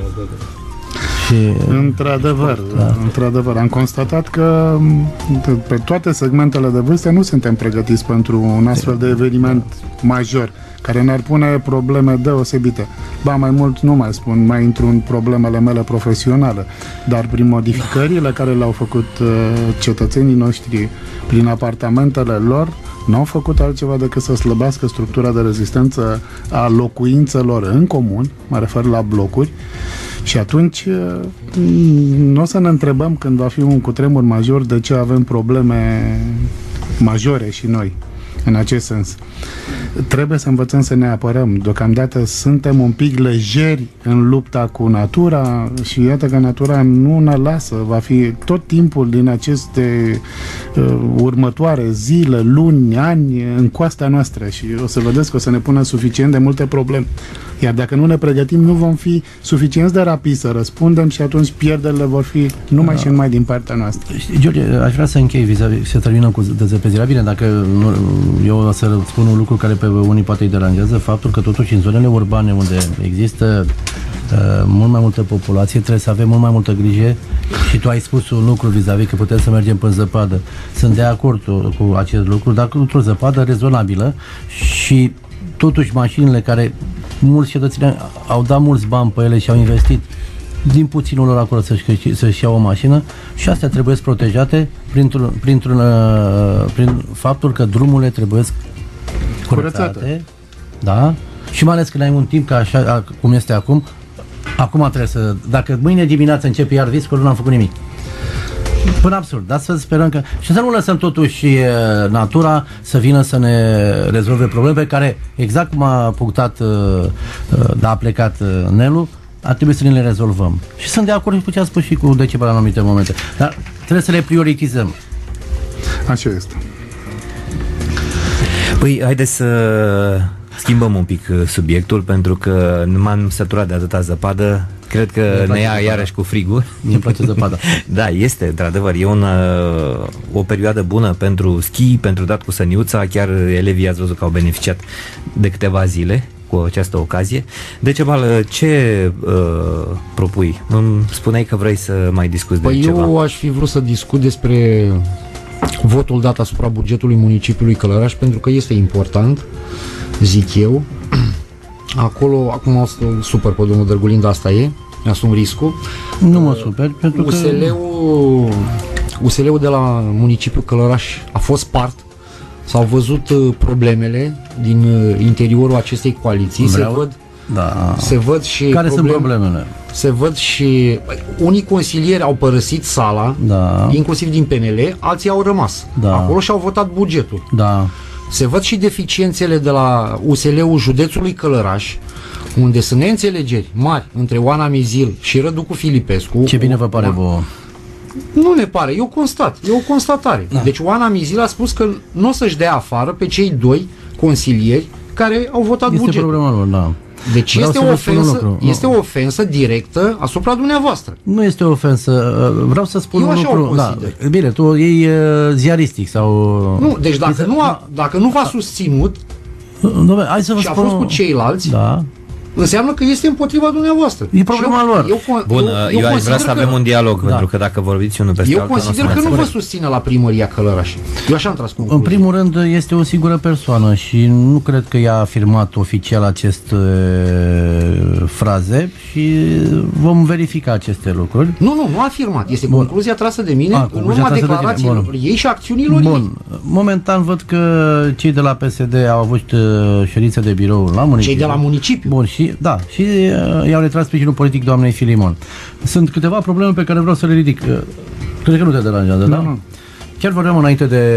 Într-adevăr, am constatat că pe toate segmentele de vârstă nu suntem pregătiți pentru un astfel de eveniment major care ne-ar pune probleme deosebite. Ba, mai mult nu mai spun, mai intru în problemele mele profesionale, dar prin modificările care le-au făcut cetățenii noștri prin apartamentele lor, n-au făcut altceva decât să slăbească structura de rezistență a locuințelor în comun, mă refer la blocuri, și atunci nu o să ne întrebăm când va fi un cutremur major de ce avem probleme majore și noi în acest sens. Trebuie să învățăm să ne apărăm. Deocamdată suntem un pic lejeri în lupta cu natura și iată că natura nu ne lasă. Va fi tot timpul din aceste următoare zile, luni, ani în coasta noastră și o să vedeți că o să ne pună suficient de multe probleme. Iar dacă nu ne pregătim, nu vom fi suficienți de rapizi să răspundem și atunci pierderile vor fi numai și numai din partea noastră. George, aș vrea să închei să terminăm cu dezăpezirea. Bine, dacă eu o să spun un lucru care pe unii poate îi deranjează, faptul că totuși în zonele urbane unde există mult mai multă populație, trebuie să avem mult mai multă grijă și tu ai spus un lucru vis-a-vis că putem să mergem pe zăpadă. Sunt de acord cu acest lucru, dar într-o zăpadă rezonabilă și totuși mașinile care mulți cetățeni au dat mulți bani pe ele și au investit din puținul lor acolo să-și iau o mașină și astea trebuie protejate prin faptul că drumurile trebuie curățate. Da? Și mai ales când ai un timp ca așa cum este acum trebuie să... Dacă mâine dimineață începe iar viscul, nu am făcut nimic. Până absurd, dar să sperăm că... Și să nu lăsăm totuși natura să vină să ne rezolve probleme care, exact cum a punctat, a plecat Nelu, ar trebui să ne le rezolvăm. Și sunt de acord cu ce a spus și cu Decebal în anumite momente. Dar trebuie să le prioritizăm. Așa este. Păi, haideți să schimbăm un pic subiectul, pentru că nu m-am săturat de atâta zăpadă. Cred că ne ia iarăși cu frigul. Mie îmi place zăpada. Da, este, într-adevăr, e o perioadă bună pentru schi, pentru dat cu săniuța. Chiar elevii ați văzut că au beneficiat de câteva zile cu această ocazie. Decebal, ce propui? Îmi spuneai că vrei să mai discuți de ceva. Eu aș fi vrut să discut despre votul dat asupra bugetului municipiului Călăraș, pentru că este important, zic eu. Acolo, acum o să super pe domnul Dărgulin, dar asta e, mi-asum riscul. Nu mă super, pentru că USL-ul de la municipiul Călăraș a fost spart. S-au văzut problemele din interiorul acestei coaliții. Se văd și care sunt problemele? Se văd și unii consilieri au părăsit sala, inclusiv din PNL, alții au rămas acolo și au votat bugetul. se văd și deficiențele de la USL-ul județului Călăraș, unde sunt neînțelegeri mari între Oana Mizil și Răducu Filipescu. Ce bine vă pare vouă? Nu ne pare, eu constat, e o constatare. Da. Deci Oana Mizil a spus că nu o să-și dea afară pe cei 2 consilieri care au votat Este bugetul. problema lor, da. Deci este o ofensă directă asupra dumneavoastră. Nu este o ofensă. Vreau să spun Eu un așa o lucru. consider. Bine, tu iei ziaristic sau... Nu, deci dacă nu v-a susținut Hai să vă și a spun... fost cu ceilalți, Da. înseamnă că este împotriva dumneavoastră. E problema lor. Bun, eu aș vrea să avem un dialog, pentru că dacă vorbiți unul peste Eu altul, consider că nu vă susține la primăria Călăraș. Eu așa am tras concluzia. În primul rând, este o singură persoană și nu cred că ea a afirmat oficial aceste fraze și vom verifica aceste lucruri. Nu a afirmat. Este concluzia trasă de mine în concluzia urma trasă de tine. declarațiilor ei și acțiunilor ei. Bun. Momentan văd că cei de la PSD au avut ședințe de birou la municipiu. Cei de la municipiu. Bun, și i-au retras sprijinul politic doamnei Filimon. Sunt câteva probleme pe care vreau să le ridic. Cred că nu te deranjează, da? Nu. Chiar vorbeam înainte de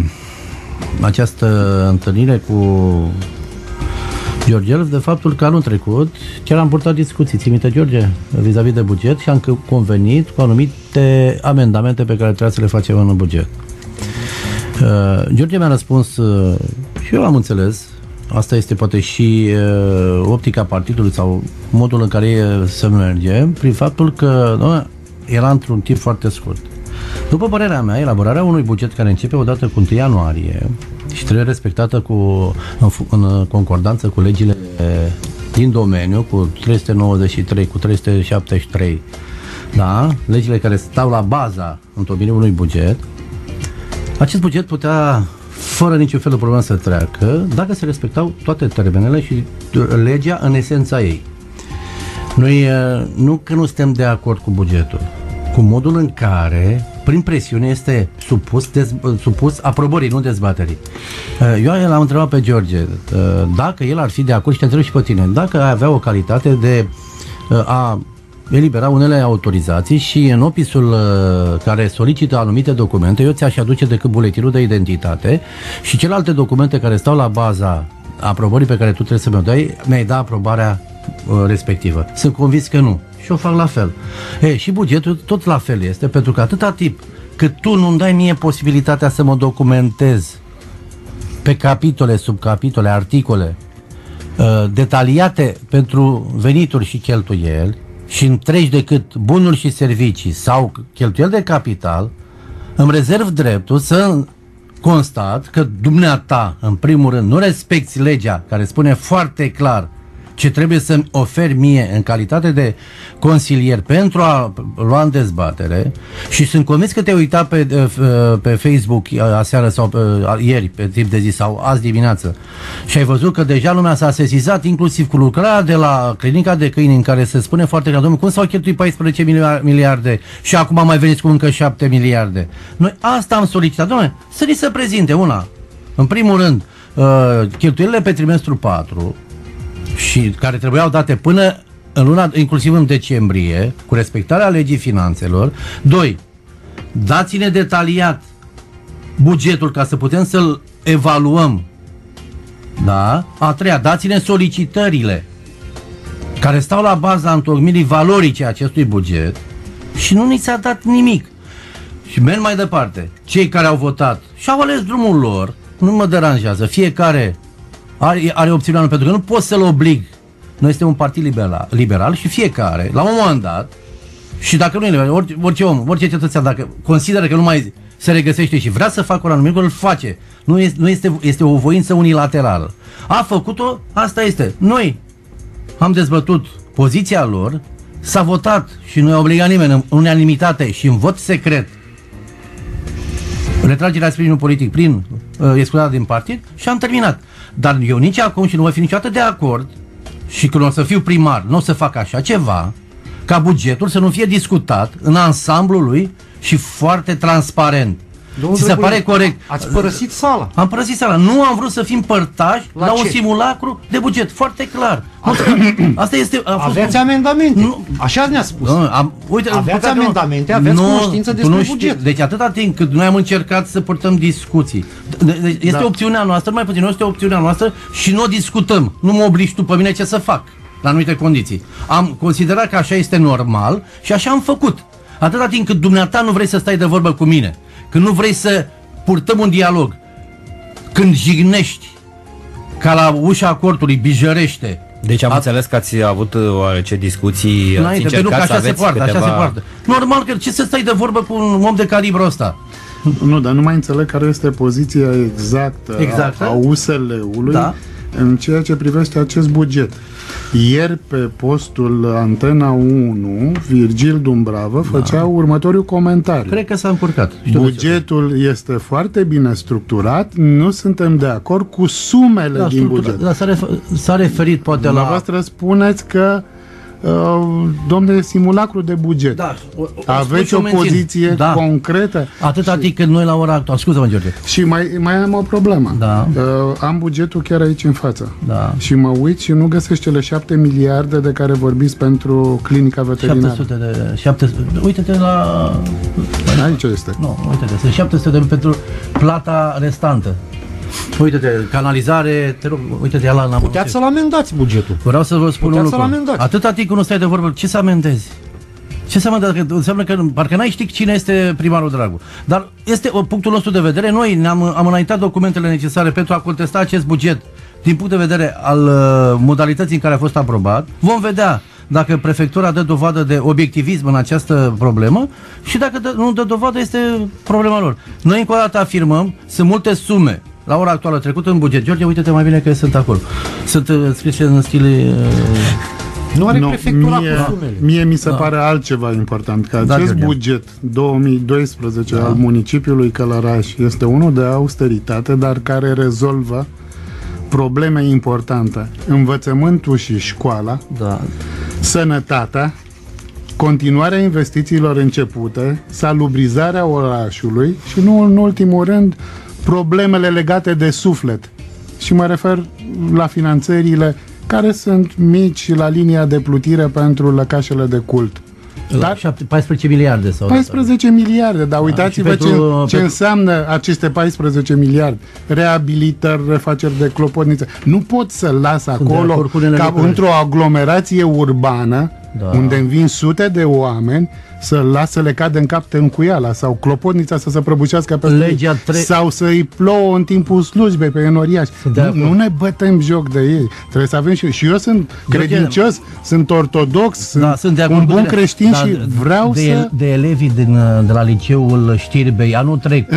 această întâlnire cu George, de faptul că anul trecut chiar am purtat discuții, ții minte, George, vis-a-vis de buget și am convenit cu anumite amendamente pe care trebuie să le facem în buget. George mi-a răspuns și eu am înțeles. Asta este poate și optica partidului sau modul în care se merge, prin faptul că era într-un timp foarte scurt. După părerea mea, elaborarea unui buget care începe odată cu 1 ianuarie și trebuie respectată în concordanță cu legile din domeniu, cu 393, cu 373, da? Legile care stau la baza întocmirii unui buget, acest buget putea fără niciun fel de problemă să treacă dacă se respectau toate termenele și legea în esența ei. Noi nu că nu suntem de acord cu bugetul, cu modul în care, prin presiune, este supus aprobării, nu dezbaterii. Eu l-am întrebat pe George dacă el ar fi de acord și te întreb și pe tine, dacă avea o calitate de a elibera unele autorizații și în opisul care solicită anumite documente, eu ți-aș aduce decât buletinul de identitate și celelalte documente care stau la baza aprobării pe care tu trebuie să mi-o dai, mi-ai da aprobarea respectivă. Sunt convins că nu. Și eu fac la fel. Și bugetul tot la fel este, pentru că atâta timp cât tu nu-mi dai mie posibilitatea să mă documentez pe capitole, subcapitole, articole detaliate pentru venituri și cheltuieli, și întregi decât bunuri și servicii sau cheltuieli de capital, îmi rezerv dreptul să constat că dumneata, în primul rând, nu respecti legea care spune foarte clar ce trebuie să-mi oferi mie în calitate de consilier pentru a lua în dezbatere și sunt convins că te-ai uitat pe Facebook aseară sau ieri, pe timp de zi sau azi dimineață și ai văzut că deja lumea s-a sesizat inclusiv cu lucrarea de la clinica de câini în care se spune foarte clar, domnule, cum s-au cheltuit 14 miliarde și acum mai veniți cu încă 7 miliarde. Noi asta am solicitat, domnule, să ni se prezinte una. În primul rând, cheltuielile pe trimestrul 4 și care trebuiau date până în luna, inclusiv în decembrie, cu respectarea legii finanțelor. 2. Dați-ne detaliat bugetul ca să putem să-l evaluăm. Da? A 3. Dați-ne solicitările care stau la baza întocmirii valorice a acestui buget și nu ni s-a dat nimic. Și merg mai departe. Cei care au votat și au ales drumul lor, nu mă deranjează. Fiecare are opțiunea, pentru că nu pot să-l oblig. Noi suntem un partid liberal și fiecare, la un moment dat, și dacă nu e orice om, orice cetățean, dacă consideră că nu mai se regăsește și vrea să facă un anumit lucru, îl face. Nu este o voință unilaterală. A făcut-o, asta este. Noi am dezbătut poziția lor, s-a votat și nu i-a obligat nimeni în unanimitate și în vot secret retragerea sprijinului politic prin excludarea din partid și am terminat. Dar eu nici acum și nu voi fi niciodată de acord și când o să fiu primar, nu o să fac așa ceva, ca bugetul să nu fie discutat în ansamblul lui și foarte transparent. Domnul Ți se Drăgulean, pare corect? Ați părăsit sala. Am părăsit sala. Nu am vrut să fim părtași La la un ce? simulacru de buget. Foarte clar. Asta este... Aveți amendamente. Nu. Așa ne-a spus. Uite, Aveți păcat că nu- amendamente, aveți cunoștință tu despre nu știi. buget. Deci atâta timp cât noi am încercat să purtăm discuții. Este opțiunea noastră, mai puțin, nu este opțiunea noastră și nu o discutăm. Nu mă obligi tu pe mine ce să fac la anumite condiții. Am considerat că așa este normal și așa am făcut. Atâta timp cât dumneata nu vrei să stai de vorbă cu mine, când nu vrei să purtăm un dialog, când jignești ca la ușa cortului, bijărește. Deci am înțeles că ați avut oarece discuții, ați Înainte, pentru că încercat să așa se aveți poartă, câteva... așa se poartă. Normal că ce să stai de vorbă cu un om de calibru ăsta? Nu, dar nu mai înțeleg care este poziția exactă, Exactă? a USL-ului Da. în ceea ce privește acest buget. Ieri, pe postul Antena 1, Virgil Dumbravă făcea următorul comentariu. Cred că s-a încurcat. Bugetul este foarte bine structurat, nu suntem de acord cu sumele din buget. Dar s-a referit poate la... Dumneavoastră spuneți că domnule, simulacru de buget. Da, Aveți o poziție concretă? Atâta timp cât noi la ora actuală... Scuze-mă, George. Și mai am o problemă. Da. Am bugetul chiar aici în față. Da. Și mă uit și nu găsesc cele 7 miliarde de care vorbiți pentru clinica veterinară. 700. Uite-te la... Aici este. Nu, uite-te, sunt 700 de pentru plata restantă. Uite-te, canalizare, te rog, uite-te la... Puteați să-l amendați bugetul. Vreau să vă spun un Puteți să-l lucru. amendați. Atâta timp când nu stai de vorbă, ce să amendezi? Ce să amendezi? Înseamnă că parcă n-ai ști cine este primarul Dragu. Dar este punctul nostru de vedere. Noi am înaintat documentele necesare pentru a contesta acest buget din punct de vedere al modalității în care a fost aprobat. Vom vedea dacă prefectura dă dovadă de obiectivism în această problemă și dacă nu dă dovadă, este problema lor. Noi încă o dată afirmăm, sunt multe sume la ora actuală trecută în buget. George, uite-te mai bine că sunt acolo. Sunt scrise în stil... Nu are prefectura cu sumele. Mie mi se pare altceva important, că acest George. buget 2012 al municipiului Călăraș este unul de austeritate, dar care rezolvă probleme importante. Învățământul și școala, sănătatea, continuarea investițiilor începute, salubrizarea orașului și nu în ultimul rând problemele legate de suflet. Și mă refer la finanțările care sunt mici la linia de plutire pentru lăcașele de cult. Dar 14 miliarde sau 14 miliarde, dar uitați-vă pentru, ce înseamnă aceste 14 miliarde. Reabilitări, refaceri de clopotnițe. Nu pot să las acolo ca într-o aglomerație urbană unde învin sute de oameni să lasă le cadă în cap tâncuiala sau clopotnița să se prăbușească pe sau să-i plouă în timpul slujbei pe enoriași. Nu ne bătem joc de ei. Trebuie să avem și eu sunt credincios, sunt ortodox, sunt un bun creștin și vreau să... De elevii de la liceul Știrbei anul trecut.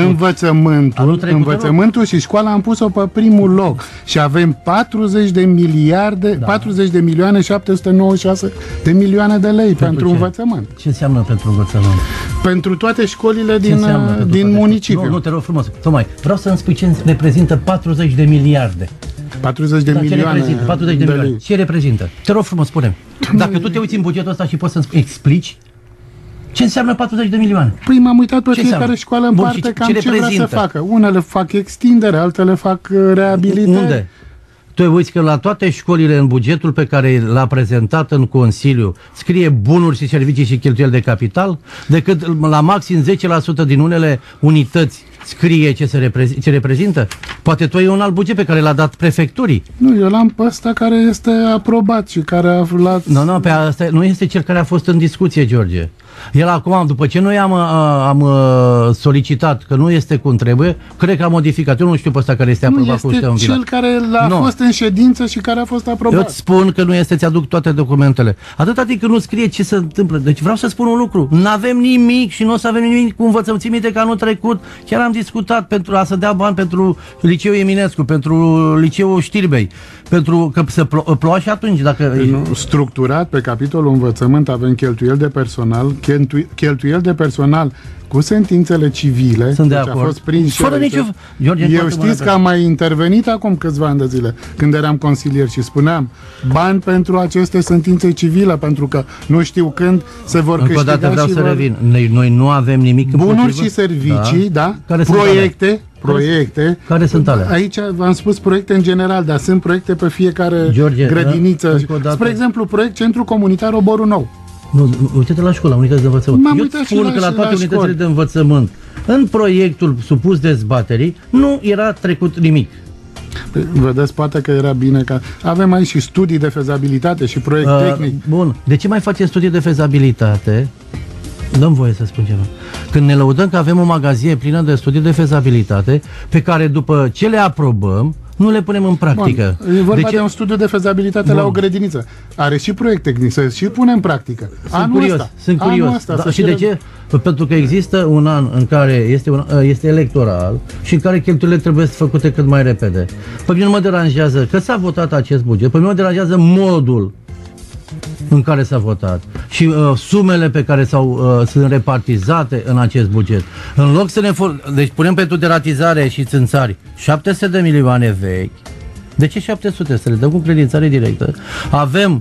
Învățământul și școala am pus-o pe primul loc și avem 40 de miliarde, 40 de milioane 796 de milioane de lei pentru învățământ. Ce înseamnă pentru învățământ? Pentru toate școlile din municipiu. Nu, te rog frumos. Tocmai, vreau să-mi spui ce reprezintă 40 de miliarde. 40 de milioane. 40 de milioane. Ce reprezintă? Te rog frumos, spune. Dacă tu te uiți în bugetul ăsta și poți să-mi explici ce înseamnă 40 de milioane? Păi m-am uitat pe fiecare școală în parte cam ce vrea să facă. Unele fac extindere, altele fac reabilitări. Unde? Tu uiți că la toate școlile în bugetul pe care l-a prezentat în Consiliu scrie bunuri și servicii și cheltuieli de capital, decât la maxim 10% din unele unități scrie ce reprezintă? Poate tu ai un alt buget pe care l-a dat prefecturii. Nu, eu l-am pe ăsta care este aprobat și care a aflat... Nu, pe asta nu este cel care a fost în discuție, George. El acum, după ce noi am solicitat că nu este cum trebuie, cred că a modificat. Eu nu știu pe ăsta care este aprobat. Nu este cel care a fost în ședință și care a fost aprobat. Eu îți spun că nu este, ți-aduc toate documentele. Atâta timp când nu scrie ce se întâmplă. Deci vreau să spun un lucru. Nu avem nimic și nu o să avem nimic cu învățământ. Ții minte că anul trecut chiar am discutat pentru a să dea bani pentru liceul Eminescu, pentru liceul Știrbei. pentru că se ploua și atunci. Dacă Structurat pe capitolul învățământ avem cheltuieli de personal, cheltuieli de personal cu sentințele civile. Sunt de deci acord. a fost prins și Fără nicio... Eu știți că am mai intervenit acum câțiva ani de zile, când eram consilier și spuneam bani pentru aceste sentințe civile, pentru că nu știu când se vor câștiga. Încă o dată vreau să revin. Noi nu avem nimic bunuri și servicii, da? Care proiecte. Care sunt alea? Aici v-am spus proiecte în general, dar sunt proiecte pe fiecare grădiniță. Spre exemplu, proiect Centru Comunitar Oborul Nou. Nu, uite-te la școală, unități de învățământ. Eu spun că la toate unitățile de învățământ, în proiectul supus dezbaterii, nu era trecut nimic. Vedeți, poate că era bine că avem aici și studii de fezabilitate și proiect tehnic. Bun, de ce mai facem studii de fezabilitate? Dăm voie să spun ceva. Când ne lăudăm că avem o magazie plină de studii de fezabilitate, pe care după ce le aprobăm, nu le punem în practică. Bun, e vorba de un studiu de fezabilitate la o grădiniță. Are și proiect tehnic, să și pune în practică. Sunt curios. Da, și de ce? Pentru că există un an în care este electoral și în care cheltuielile trebuie făcute cât mai repede. Pe mine nu mă deranjează că s-a votat acest buget, pe mine mă deranjează modul în care s-a votat și sumele pe care sunt repartizate în acest buget. În loc să deci punem pentru deratizare și țânțari 700 de milioane vechi. De ce 700? Să le dăm cu credințare directă. Avem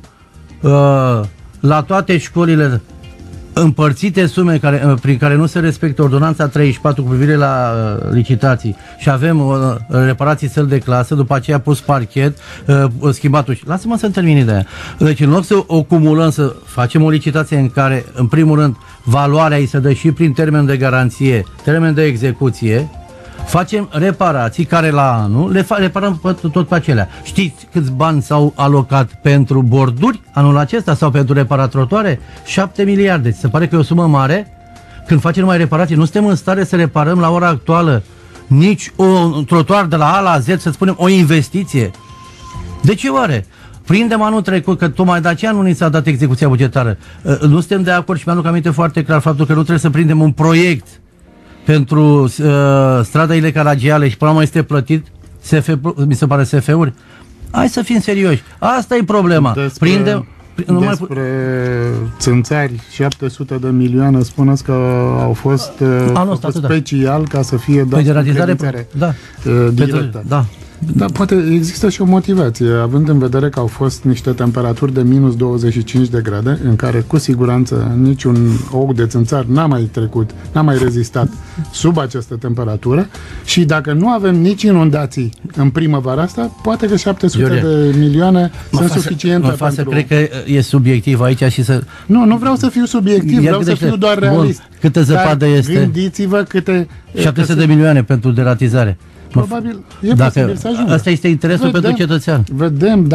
la toate școlile împărțite sume prin care nu se respectă ordonanța 34 cu privire la licitații și avem reparații săli de clasă, după aceea pus parchet, schimbat uși. Lasă-mă să-mi termin ideea. Deci în loc să o cumulăm, să facem o licitație în care, în primul rând, valoarea îi se dă și prin termen de garanție, termen de execuție, facem reparații care la anul le reparăm tot pe acelea. Știți câți bani s-au alocat pentru borduri anul acesta sau pentru reparat trotuare? 7 miliarde. Se pare că e o sumă mare? Când facem numai reparații, nu suntem în stare să reparăm la ora actuală nici un trotuar de la A la Z, să spunem, o investiție. De ce oare? Prindem anul trecut, că tocmai de aceea nu ni s-a dat execuția bugetară. Nu suntem de acord și mi-aduc aminte foarte clar faptul că nu trebuie să prindem un proiect pentru strada Caragiale și până la urmă este plătit mi se pare SF-uri. Hai să fim serioși. Asta e problema. Despre țânțari, 700 de milioane, spuneți că au fost special ca să fie dat credințare directă. Da. Dar poate există și o motivație, având în vedere că au fost niște temperaturi de minus 25 de grade, în care cu siguranță niciun ou de țânțar n-a mai trecut, n-a mai rezistat sub această temperatură și dacă nu avem nici inundații în primăvara asta, poate că 700 de milioane sunt suficiente pentru... Cred că e subiectiv aici și să... Nu vreau să fiu subiectiv, vreau să fiu doar realist. Bun. Câtă zăpadă este? Gândiți-vă câte... 700 de milioane pentru deratizare. Probabil e posibil să ajungă. Asta este interesul pentru cetățean. Vedem,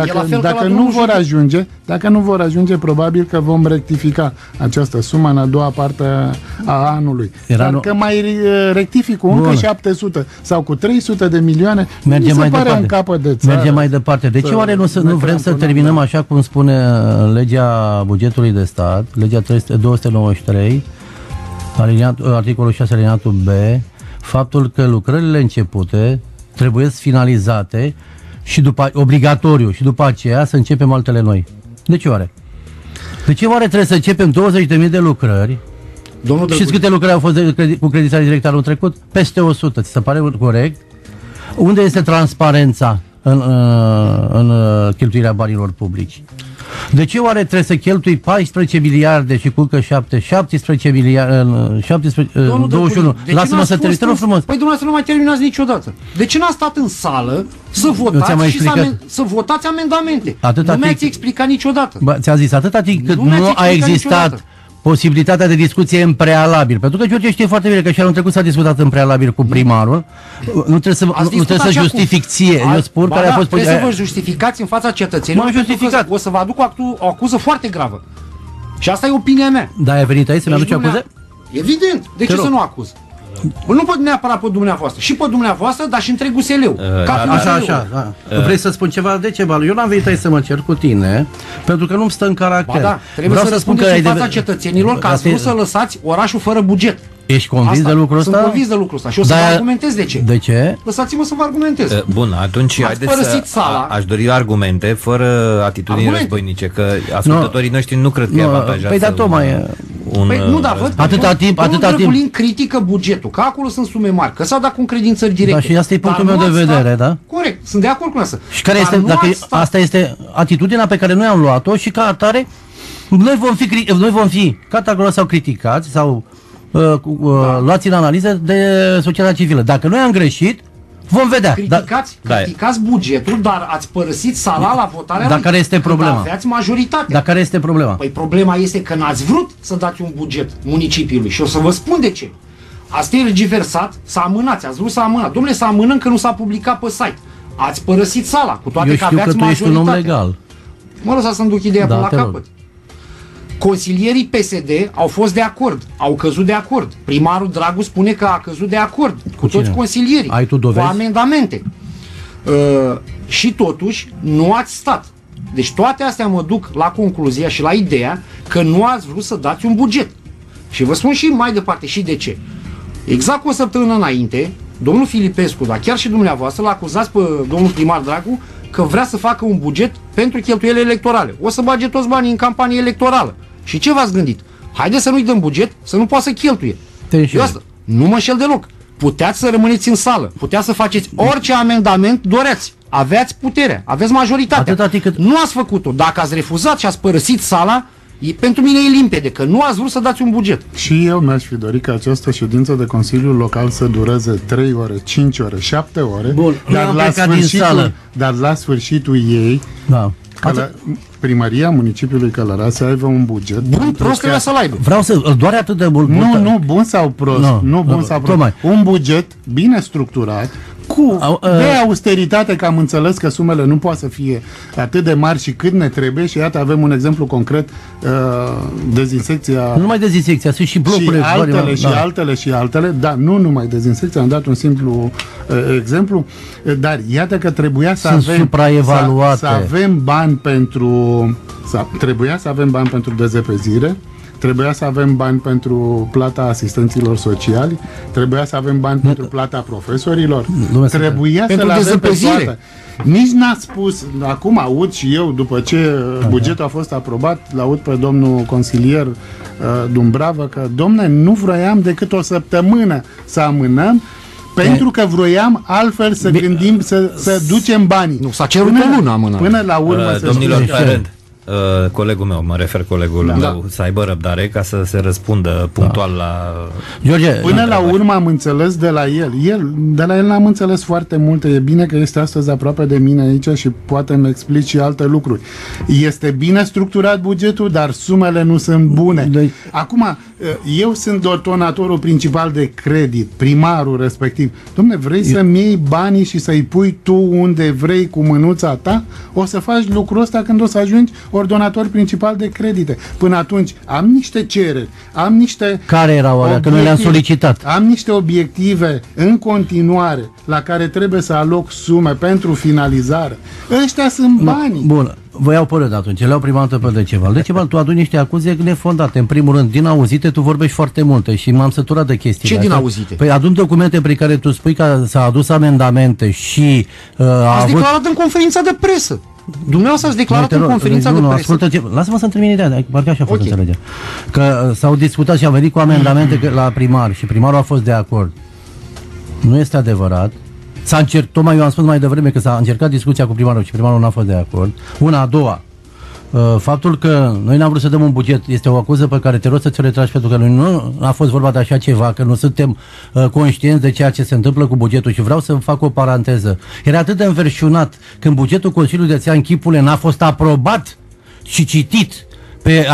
dacă nu vor ajunge, probabil că vom rectifica această sumă în a doua parte a anului. Dacă mai rectific cu încă 700 sau cu 300 de milioane, mergem mai pare departe. în capăt de țară. Mergem mai departe. De ce oare nu vrem să terminăm așa cum spune legea bugetului de stat, legea 293, articolul 6 alineatul B, faptul că lucrările începute trebuie finalizate și obligatoriu și după aceea să începem altele noi. De ce oare? De ce oare trebuie să începem 20.000 de lucrări? Știți câte lucrări au fost cu creditare directă anul trecut? Peste 100. Ți se pare corect? Unde este transparența în cheltuirea banilor publici? De ce oare trebuie să cheltui 14 miliarde și cu încă 17 miliarde, 21? Lasă-mă să termin, te rog frumos. Păi dumneavoastră nu mai terminați niciodată. De ce n-a stat în sală să votați și să votați amendamente? Nu mi-ați explicat niciodată. Ți-am zis, atâta timp cât nu a existat posibilitatea de discuție în prealabil. Pentru că George știe foarte bine că și anul trecut s-a discutat în prealabil cu primarul. Nu trebuie să justific ție. Eu spun care a fost... Trebuie să vă justificați în fața cetățenilor. M-am justificat. O să vă aduc o acuză foarte gravă. Și asta e opinia mea. Da, ai venit aici să-mi aduci acuze? Evident. De ce să nu acuz? Nu pot neapărat pe dumneavoastră. Și pe dumneavoastră, dar și întreg USL-ul. Așa. Vrei să spun ceva? De ce, Balu? Eu n-am venit aici să mă cer cu tine, pentru că nu-mi stă în caracter. Ba da, trebuie să răspundeți în fața cetățenilor că ați vrut să lăsați orașul fără buget. Ești convins de lucrul ăsta? Sunt convins de lucrul ăsta și o să vă argumentez de ce. De ce? Lăsați-mă să vă argumentez. Bun, atunci haideți sala. Aș dori argumente, fără atitudini războinice, că ascultătorii noștri nu cred că îi avantajează. Păi da, tocmai atâta timp Drăgulin critică bugetul, că acolo sunt sume mari, că s-a dat cu încredințări directe. Da, și asta e punctul meu de vedere, da? Corect, sunt de acord cu asta. Și care este, dacă asta este atitudinea pe care noi am luat-o și ca atare noi vom fi categoric sau criticați sau luați în analiză de societatea civilă. Dacă noi am greșit, vom vedea. Criticați bugetul, dar ați părăsit sala la votarea lui. Dar care este problema? Aveați majoritate. Dar care este problema? Păi problema este că n-ați vrut să dați un buget municipiului și o să vă spun de ce. Ați tergiversat, s-a amânat, ați vrut să amânat. Dom'le, să amânăm că nu s-a publicat pe site. Ați părăsit sala, cu toate că aveați majoritate. Eu știu că tu ești un om legal. Mă lăsați să-mi duc ideea până la capăt. Consilierii PSD au fost de acord, au căzut de acord. Primarul Dragu spune că a căzut de acord cu toți consilierii, ai tu dovezi? Cu amendamente. Și totuși nu ați stat. Deci toate astea mă duc la concluzia și la ideea că nu ați vrut să dați un buget. Și vă spun și mai departe și de ce. Exact cu o săptămână înainte, domnul Filipescu, dar chiar și dumneavoastră, l-acuzați pe domnul primar Dragu că vrea să facă un buget pentru cheltuiele electorale. O să bage toți banii în campanie electorală. Și ce v-ați gândit? Haideți să nu-i dăm buget, să nu poată să cheltuie. Eu asta, nu mă înșel deloc. Puteați să rămâneți în sală, puteați să faceți orice amendament doreați. Aveați puterea, aveți majoritatea. Nu ați făcut-o. Dacă ați refuzat și ați părăsit sala, pentru mine e limpede că nu ați vrut să dați un buget. Și eu mi-aș fi dorit ca această ședință de Consiliul Local să dureze 3 ore, 5 ore, 7 ore. Bun, dar la sfârșitul ei, primăria municipiului Călăraș să aibă un buget. Bun, prost trebuie să-l aibă. Vreau să doare atât de mult. Nu, bun sau prost. Nu bun sau prost. Un buget bine structurat, de austeritate, că am înțeles că sumele nu poate să fie atât de mari și cât ne trebuie și iată avem un exemplu concret, dezinsecția. Nu numai dezinsecția, sunt și blocurile. Și altele, dar nu numai dezinsecția, am dat un simplu exemplu, dar iată că trebuia să avem bani pentru trebuia să avem bani pentru dezepezire, trebuia să avem bani pentru plata asistenților sociali, trebuia să avem bani pentru plata profesorilor, trebuia să le avem pe toate. Nici n-a spus, acum aud și eu, după ce bugetul a fost aprobat, l-aud pe domnul consilier Dumbravă că, domne, nu vroiam decât o săptămână să amânăm, pentru că vroiam altfel să gândim să ducem banii. Nu, s-a cerut o lună amânare. Până la urmă domnilor, colegul meu, mă refer colegul meu, să aibă răbdare ca să se răspundă punctual la... George, până la urmă am înțeles de la el. De la el n-am înțeles foarte multe. E bine că este astăzi aproape de mine aici și poate îmi explici și alte lucruri. Este bine structurat bugetul, dar sumele nu sunt bune. Acum, eu sunt donatorul principal de credit, primarul respectiv. Dom'le, vrei să-mi iei banii și să-i pui tu unde vrei cu mânuța ta? O să faci lucrul ăsta când o să ajungi ordonator principal de credite. Până atunci am niște cereri, am niște... Care erau alea? Că noi le-am solicitat. Am niște obiective în continuare la care trebuie să aloc sume pentru finalizare. Ăștia sunt banii. Bun. Vă iau părere atunci, le iau prima dată pe Decebal. Decebal, tu aduni niște acuze nefondate. În primul rând, din auzite, tu vorbești foarte multe și m-am săturat de chestii. Ce din auzite? Păi adun documente prin care tu spui că s-a adus amendamente și... ați declarat în conferința de presă. Dumneavoastră ați declarat în conferința de presă. Lasă-mă să-mi termin ideea, parcă așa a fost înțelegea. Că s-au discutat și au venit cu amendamente la primar și primarul a fost de acord. Nu este adevărat. Tocmai eu am spus mai devreme că s-a încercat discuția cu primarul și primarul n-a fost de acord. A doua, faptul că noi n-am vrut să dăm un buget este o acuză pe care te rog să ți-o retragi, pentru că noi nu a fost vorba de așa ceva, că nu suntem conștienți de ceea ce se întâmplă cu bugetul și vreau să fac o paranteză. Era atât de înverșunat când bugetul Consiliului de Țean Chipule n-a fost aprobat și citit pe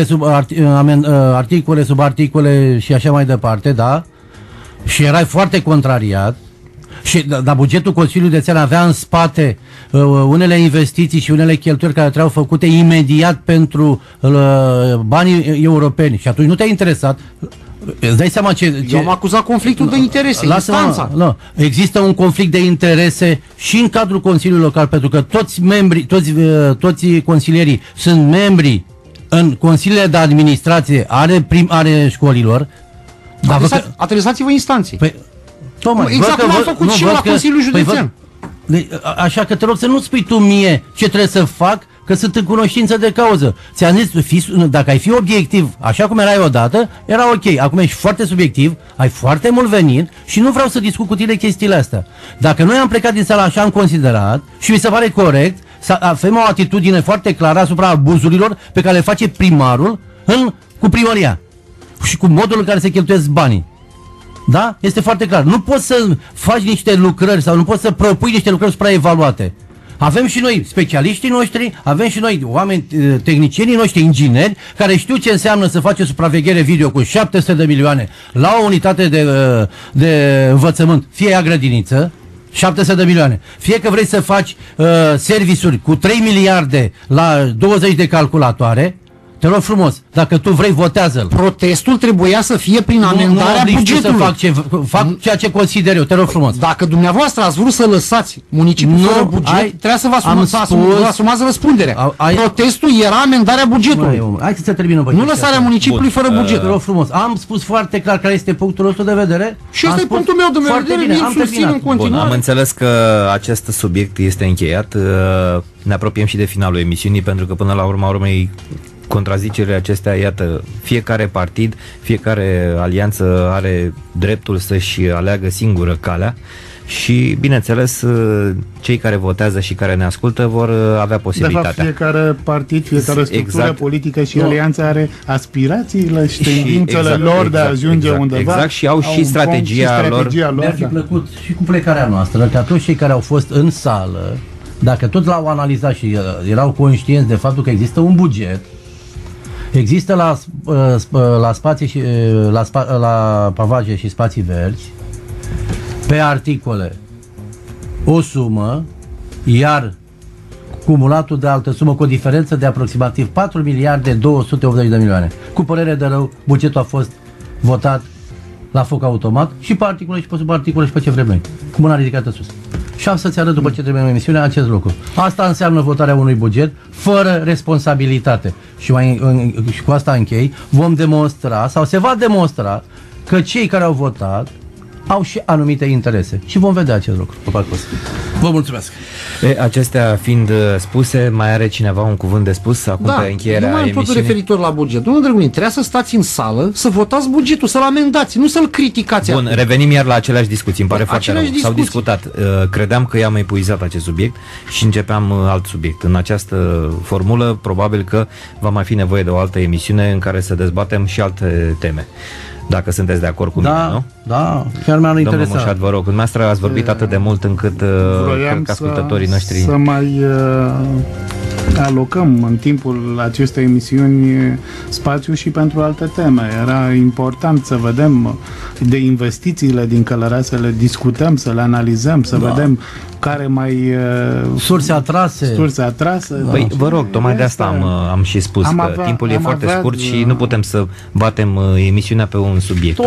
articole, subarticole și așa mai departe, da? Și erai foarte contrariat. Dar bugetul Consiliului de Țean avea în spate unele investiții și unele cheltuieli care trebuiau făcute imediat pentru banii europeni. Și atunci nu te-a interesat. Îți dai seama ce... Eu am acuzat conflictul de interese, instanța. Există un conflict de interese și în cadrul Consiliului Local, pentru că toți consilierii sunt membri în consiliile de administrație ale școlilor. Adresați-vă instanței. Păi, tocmai, exact cum am făcut și la Consiliul Județean. Așa că te rog să nu spui tu mie ce trebuie să fac, că sunt în cunoștință de cauză. Ți-am zis, dacă ai fi obiectiv, așa cum erai odată, era ok. Acum ești foarte subiectiv, ai foarte mult venit și nu vreau să discut cu tine chestiile astea. Dacă noi am plecat din sală așa am considerat și mi se pare corect să avem o atitudine foarte clară asupra abuzurilor pe care le face primarul cu primăria și cu modul în care se cheltuiesc banii. Da? Este foarte clar. Nu poți să faci niște lucrări sau nu poți să propui niște lucrări supraevaluate. Avem și noi specialiștii noștri, avem și noi oameni, tehnicienii noștri, ingineri, care știu ce înseamnă să faci o supraveghere video cu 700 de milioane la o unitate de învățământ, fie ea grădiniță, 700 de milioane. Fie că vrei să faci serviciuri cu 3 miliarde la 20 de calculatoare, te rog frumos, dacă tu vrei, votează-l. Protestul trebuia să fie prin amendarea bugetului. Fac ceea ce consider eu, te rog frumos. Dacă dumneavoastră ați vrut să lăsați municipiul fără buget, trebuia să vă asumați răspunderea. Protestul era amendarea bugetului. Hai să se termină. Nu lăsarea municipiului fără buget. Te rog frumos. Am spus foarte clar care este punctul nostru de vedere. Și ăsta e punctul meu de vedere, îl susțin în continuare. Am înțeles că acest subiect este încheiat. Ne apropiem și de finalul emisiunii, pentru că până la urma urmei contrazicerile acestea, iată, fiecare partid, fiecare alianță are dreptul să-și aleagă singură calea și, bineînțeles, cei care votează și care ne ascultă vor avea posibilitatea. De fapt, fiecare partid, fiecare structură politică și alianță are aspirațiile și tendințele lor de a ajunge undeva. Exact, și au și strategia lor. Mi-ar fi plăcut și cu plecarea noastră, că atunci cei care au fost în sală, dacă tot l-au analizat și erau conștienți de faptul că există un buget, există la spații și la pavaje și spații verzi pe articole o sumă, iar cumulatul de altă sumă cu o diferență de aproximativ 4 miliarde 280 de milioane. Cu părere de rău, bugetul a fost votat la foc automat și pe articole și pe subarticole și pe ce vrem noi. Cu mâna ridicată sus. Și am să-ți arăt după ce terminăm emisiunea acest lucru. Asta înseamnă votarea unui buget fără responsabilitate. Și cu asta închei, vom demonstra sau se va demonstra că cei care au votat au și anumite interese. Și vom vedea acest lucru pe parcurs. Vă mulțumesc! Acestea fiind spuse, mai are cineva un cuvânt de spus acum pe încheierea emisiunii? Tot referitor la buget. Domnul Drăgunin, trebuia să stați în sală, să votați bugetul, să-l amendați, nu să-l criticați. Bun, revenim iar la aceleași discuții, îmi pare foarte rău. S-au discutat. Credeam că i-am epuizat acest subiect și începeam alt subiect. În această formulă, probabil că va mai fi nevoie de o altă emisiune în care să dezbatem și alte teme. Dacă sunteți de acord cu mine, nu? Da, chiar mi-ar interesa. Domnul Mușat, vă rog, dumneavoastră ați vorbit atât de mult încât cred că ascultătorii noștri... să mai alocăm în timpul acestei emisiuni spațiu și pentru alte teme. Era important să vedem de investițiile din Călăraș, să le discutăm, să le analizăm, să vedem care mai... surse atrase. Păi, vă rog, tocmai de asta am și spus că timpul e foarte scurt și nu putem să batem emisiunea pe un subiect.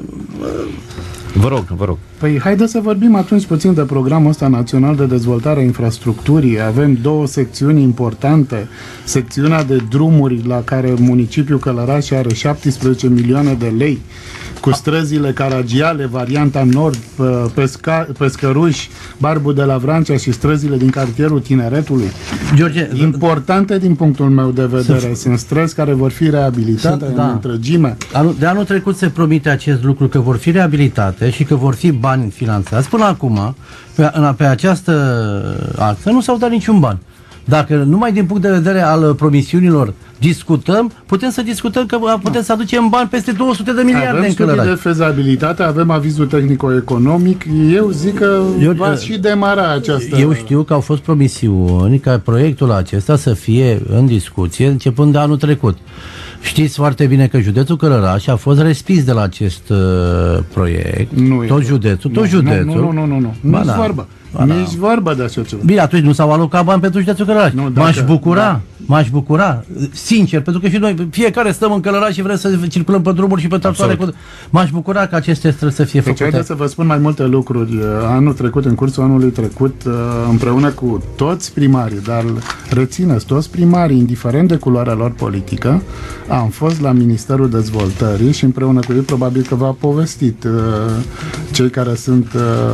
Vă rog. Păi haideți să vorbim atunci puțin de programul ăsta național de dezvoltare a infrastructurii. Avem două secțiuni importante. Secțiunea de drumuri, la care municipiul Călăraș are 17 milioane de lei, cu străzile Caragiale, varianta nord, Pescăruși, Barbu de la Vrancea și străzile din cartierul Tineretului. George, importante din punctul meu de vedere. Sunt străzi care vor fi reabilitate în întregime. De anul trecut se promite acest lucru, că vor fi reabilitate și că vor fi bani finanțați. Până acum, pe această axă nu s-au dat niciun ban. Dacă numai din punct de vedere al promisiunilor discutăm, putem să discutăm că putem să aducem bani peste 200 de miliarde în Călăraș. Avem studii de fezabilitate, avem avizul tehnico-economic. Eu zic că va și demara această... Eu știu că au fost promisiuni ca proiectul acesta să fie în discuție începând de anul trecut. Știți foarte bine că județul Călăraș a fost respins de la acest proiect. Tot județul. Nu. Nici vorba de așa ceva. Bine, atunci nu s-au alocat bani pentru județul Călăraș. M-aș bucura. m-aș bucura, sincer, pentru că și noi, fiecare stăm în Călăraș și vrem să circulăm pe drumuri și pe tratoare. M-aș bucura ca aceste străzi să fie făcute. Deci haideți să vă spun mai multe lucruri. Anul trecut, în cursul anului trecut, împreună cu toți primarii, dar rețineți, toți primarii, indiferent de culoarea lor politică, am fost la Ministerul Dezvoltării și împreună cu ei probabil că v-a povestit cei care sunt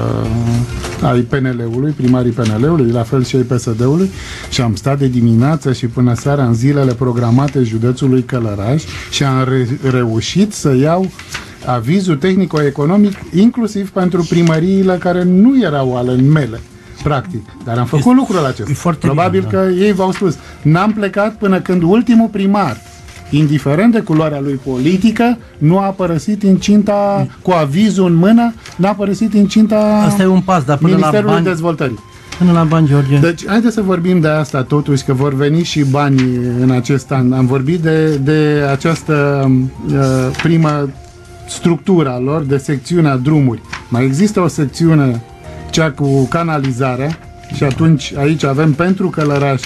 ai PNL-ului, primarii PNL-ului, la fel și ai PSD-ului, și am stat de dimineață și până seara în zilele programate județului Călăraș și am reușit să iau avizul tehnico-economic inclusiv pentru primăriile care nu erau ale mele, practic. Dar am făcut lucrul acesta. Probabil bine, că ei v-au spus. N-am plecat până când ultimul primar, indiferent de culoarea lui politică, nu a părăsit incinta, cu avizul în mână, n-a părăsit incinta. Asta e un pas, dar până Ministerului la bani, Dezvoltării. Până la bani, George. Deci, haideți să vorbim de asta totuși, că vor veni și bani în acest an. Am vorbit de această primă structura lor, de secțiunea drumuri. Mai există o secțiune, cea cu canalizarea, și atunci aici avem pentru Călăraș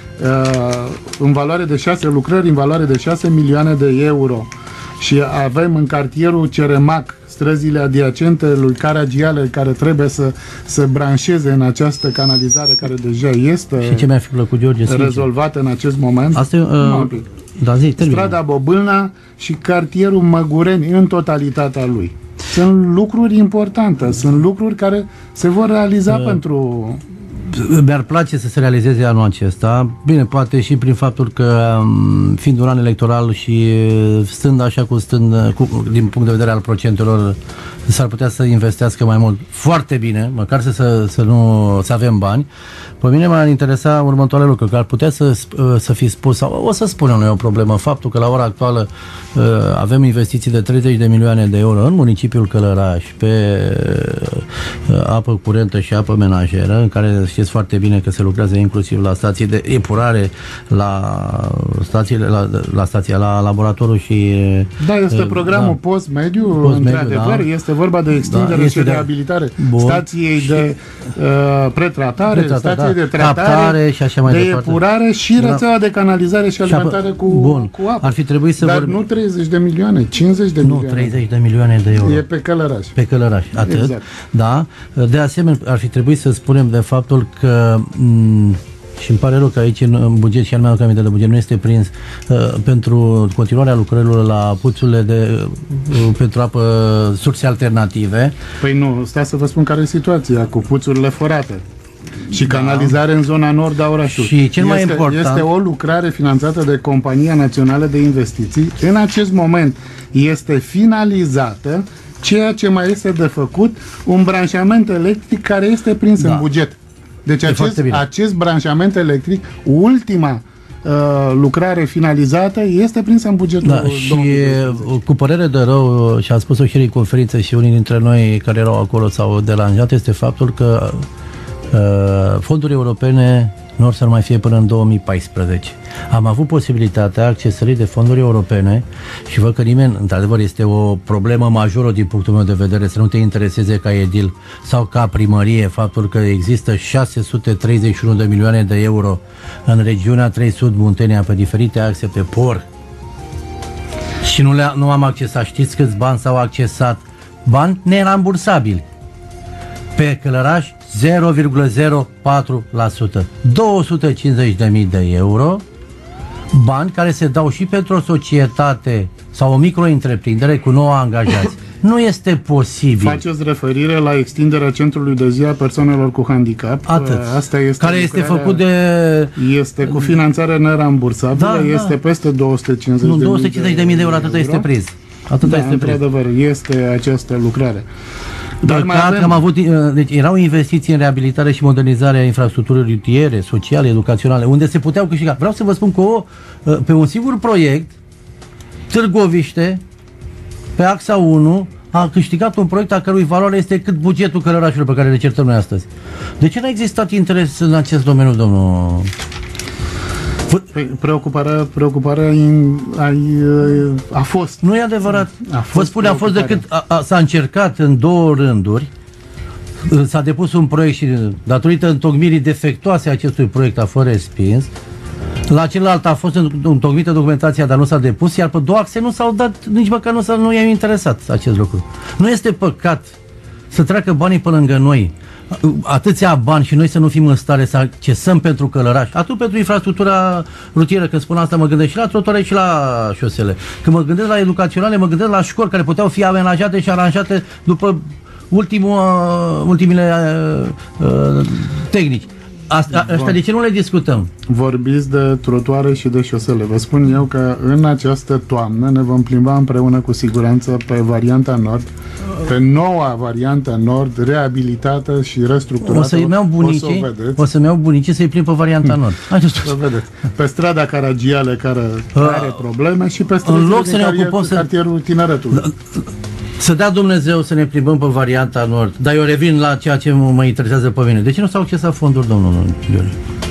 în valoare de 6 lucrări, în valoare de 6 milioane de euro, și avem în cartierul Ceremac străzile adiacente lui Caragiale care trebuie să branșeze în această canalizare care deja este și ce mi-ar fi plăcut, George, rezolvată în acest moment. Asta Strada Bobâlna și cartierul Măgureni în totalitatea lui. Sunt lucruri importante, sunt lucruri care se vor realiza pentru... Mi-ar place să se realizeze anul acesta. Bine, poate și prin faptul că, fiind un an electoral și stând așa cum stând, din punct de vedere al procentelor, s-ar putea să investească mai mult. Foarte bine, măcar să avem bani. Pe mine m-ar interesa următoarele lucruri, că ar putea să fi spus, sau o să spunem noi o problemă, faptul că la ora actuală avem investiții de 30 de milioane de euro în municipiul Călăraș pe apă curentă și apă menajeră, în care știți foarte bine că se lucrează inclusiv la stații de epurare, la laboratorul și... Da, este programul post-mediu, într-adevăr, este vorba de extindere și reabilitare stației de pretratare, stației de tratare, și așa mai de departe, epurare și rețeaua de canalizare și alimentare cu apă. Ar fi trebuit să Dar nu 30 de milioane, 50 de milioane. Nu, 30 de milioane de euro. E pe Călăraș. Pe Călăraș, atât. Exact. Da. De asemenea, ar fi trebuit să spunem de faptul că și îmi pare rău că aici în buget și al meu aminte de buget nu este prins pentru continuarea lucrărilor la puțurile pentru apă, surse alternative. Păi nu, stai să vă spun care e situația cu puțurile forate și canalizare în zona nord a orașului. Și cel mai important, este o lucrare finanțată de Compania Națională de Investiții. În acest moment este finalizată, ceea ce mai este de făcut, un branșament electric care este prins în buget. Deci acest branșament electric, ultima lucrare finalizată, este prinsă în bugetul 2020. Și cu părere de rău, și a spus-o și în conferință și unii dintre noi care erau acolo s-au deranjat, este faptul că fonduri europene nu or să mai fie până în 2014. Am avut posibilitatea accesării de fonduri europene și văd că nimeni, într-adevăr, este o problemă majoră din punctul meu de vedere, să nu te intereseze ca edil sau ca primărie faptul că există 631 de milioane de euro în regiunea 3 Sud Muntenia pe diferite axe pe por și nu am accesat. Știți câți bani s-au accesat? Bani nerambursabili. Pe Călăraș 0,04%. 250.000 de euro, bani care se dau și pentru o societate sau o micro-întreprindere cu 9 angajați. Nu este posibil. Faceți referire la extinderea centrului de zi a persoanelor cu handicap. Atât. Asta este care este făcut de... Este cu finanțare nerambursabilă, este peste 250.000 de euro, atât este prins. Atâta este într-adevăr, este această lucrare. Dar deci erau investiții în reabilitare și modernizarea infrastructurii rutiere, sociale, educaționale, unde se puteau câștiga. Vreau să vă spun că pe un singur proiect, Târgoviște, pe axa 1, a câștigat un proiect a cărui valoare este cât bugetul Călărașului pe care le certăm noi astăzi. De ce n-a existat interes în acest domeniu, domnul? Preocuparea a fost. Nu e adevărat. Vă spune, a fost decât s-a încercat în 2 rânduri, s-a depus un proiect și datorită întocmirii defectuoase acestui proiect a fost respins. La celălalt a fost întocmită documentația, dar nu s-a depus, iar pe două axe nu s-au dat, nici măcar nu i-a interesat acest lucru. Nu este păcat să treacă banii pe lângă noi, atâția bani, și noi să nu fim în stare să accesăm pentru călărași, atât pentru infrastructura rutieră, când spun asta mă gândesc și la trotuare și la șosele. Când mă gândesc la educaționale, mă gândesc la școli care puteau fi amenajate și aranjate după ultimile tehnici. Asta de ce nu le discutăm? Vorbiți de trotuare și de șosele. Vă spun eu că în această toamnă ne vom plimba împreună cu siguranță pe varianta nord, pe noua variantă nord, reabilitată și restructurată. O să-mi iau bunicii să-i plimb pe varianta nord. Să vedeți. Pe strada Caragiale, care are probleme, și pe străzile din cartierul Tineretului. Să dea Dumnezeu să ne plimbăm pe varianta nord. Dar eu revin la ceea ce mă interesează pe mine. De ce nu s-au accesat fonduri, domnul Gheorghe?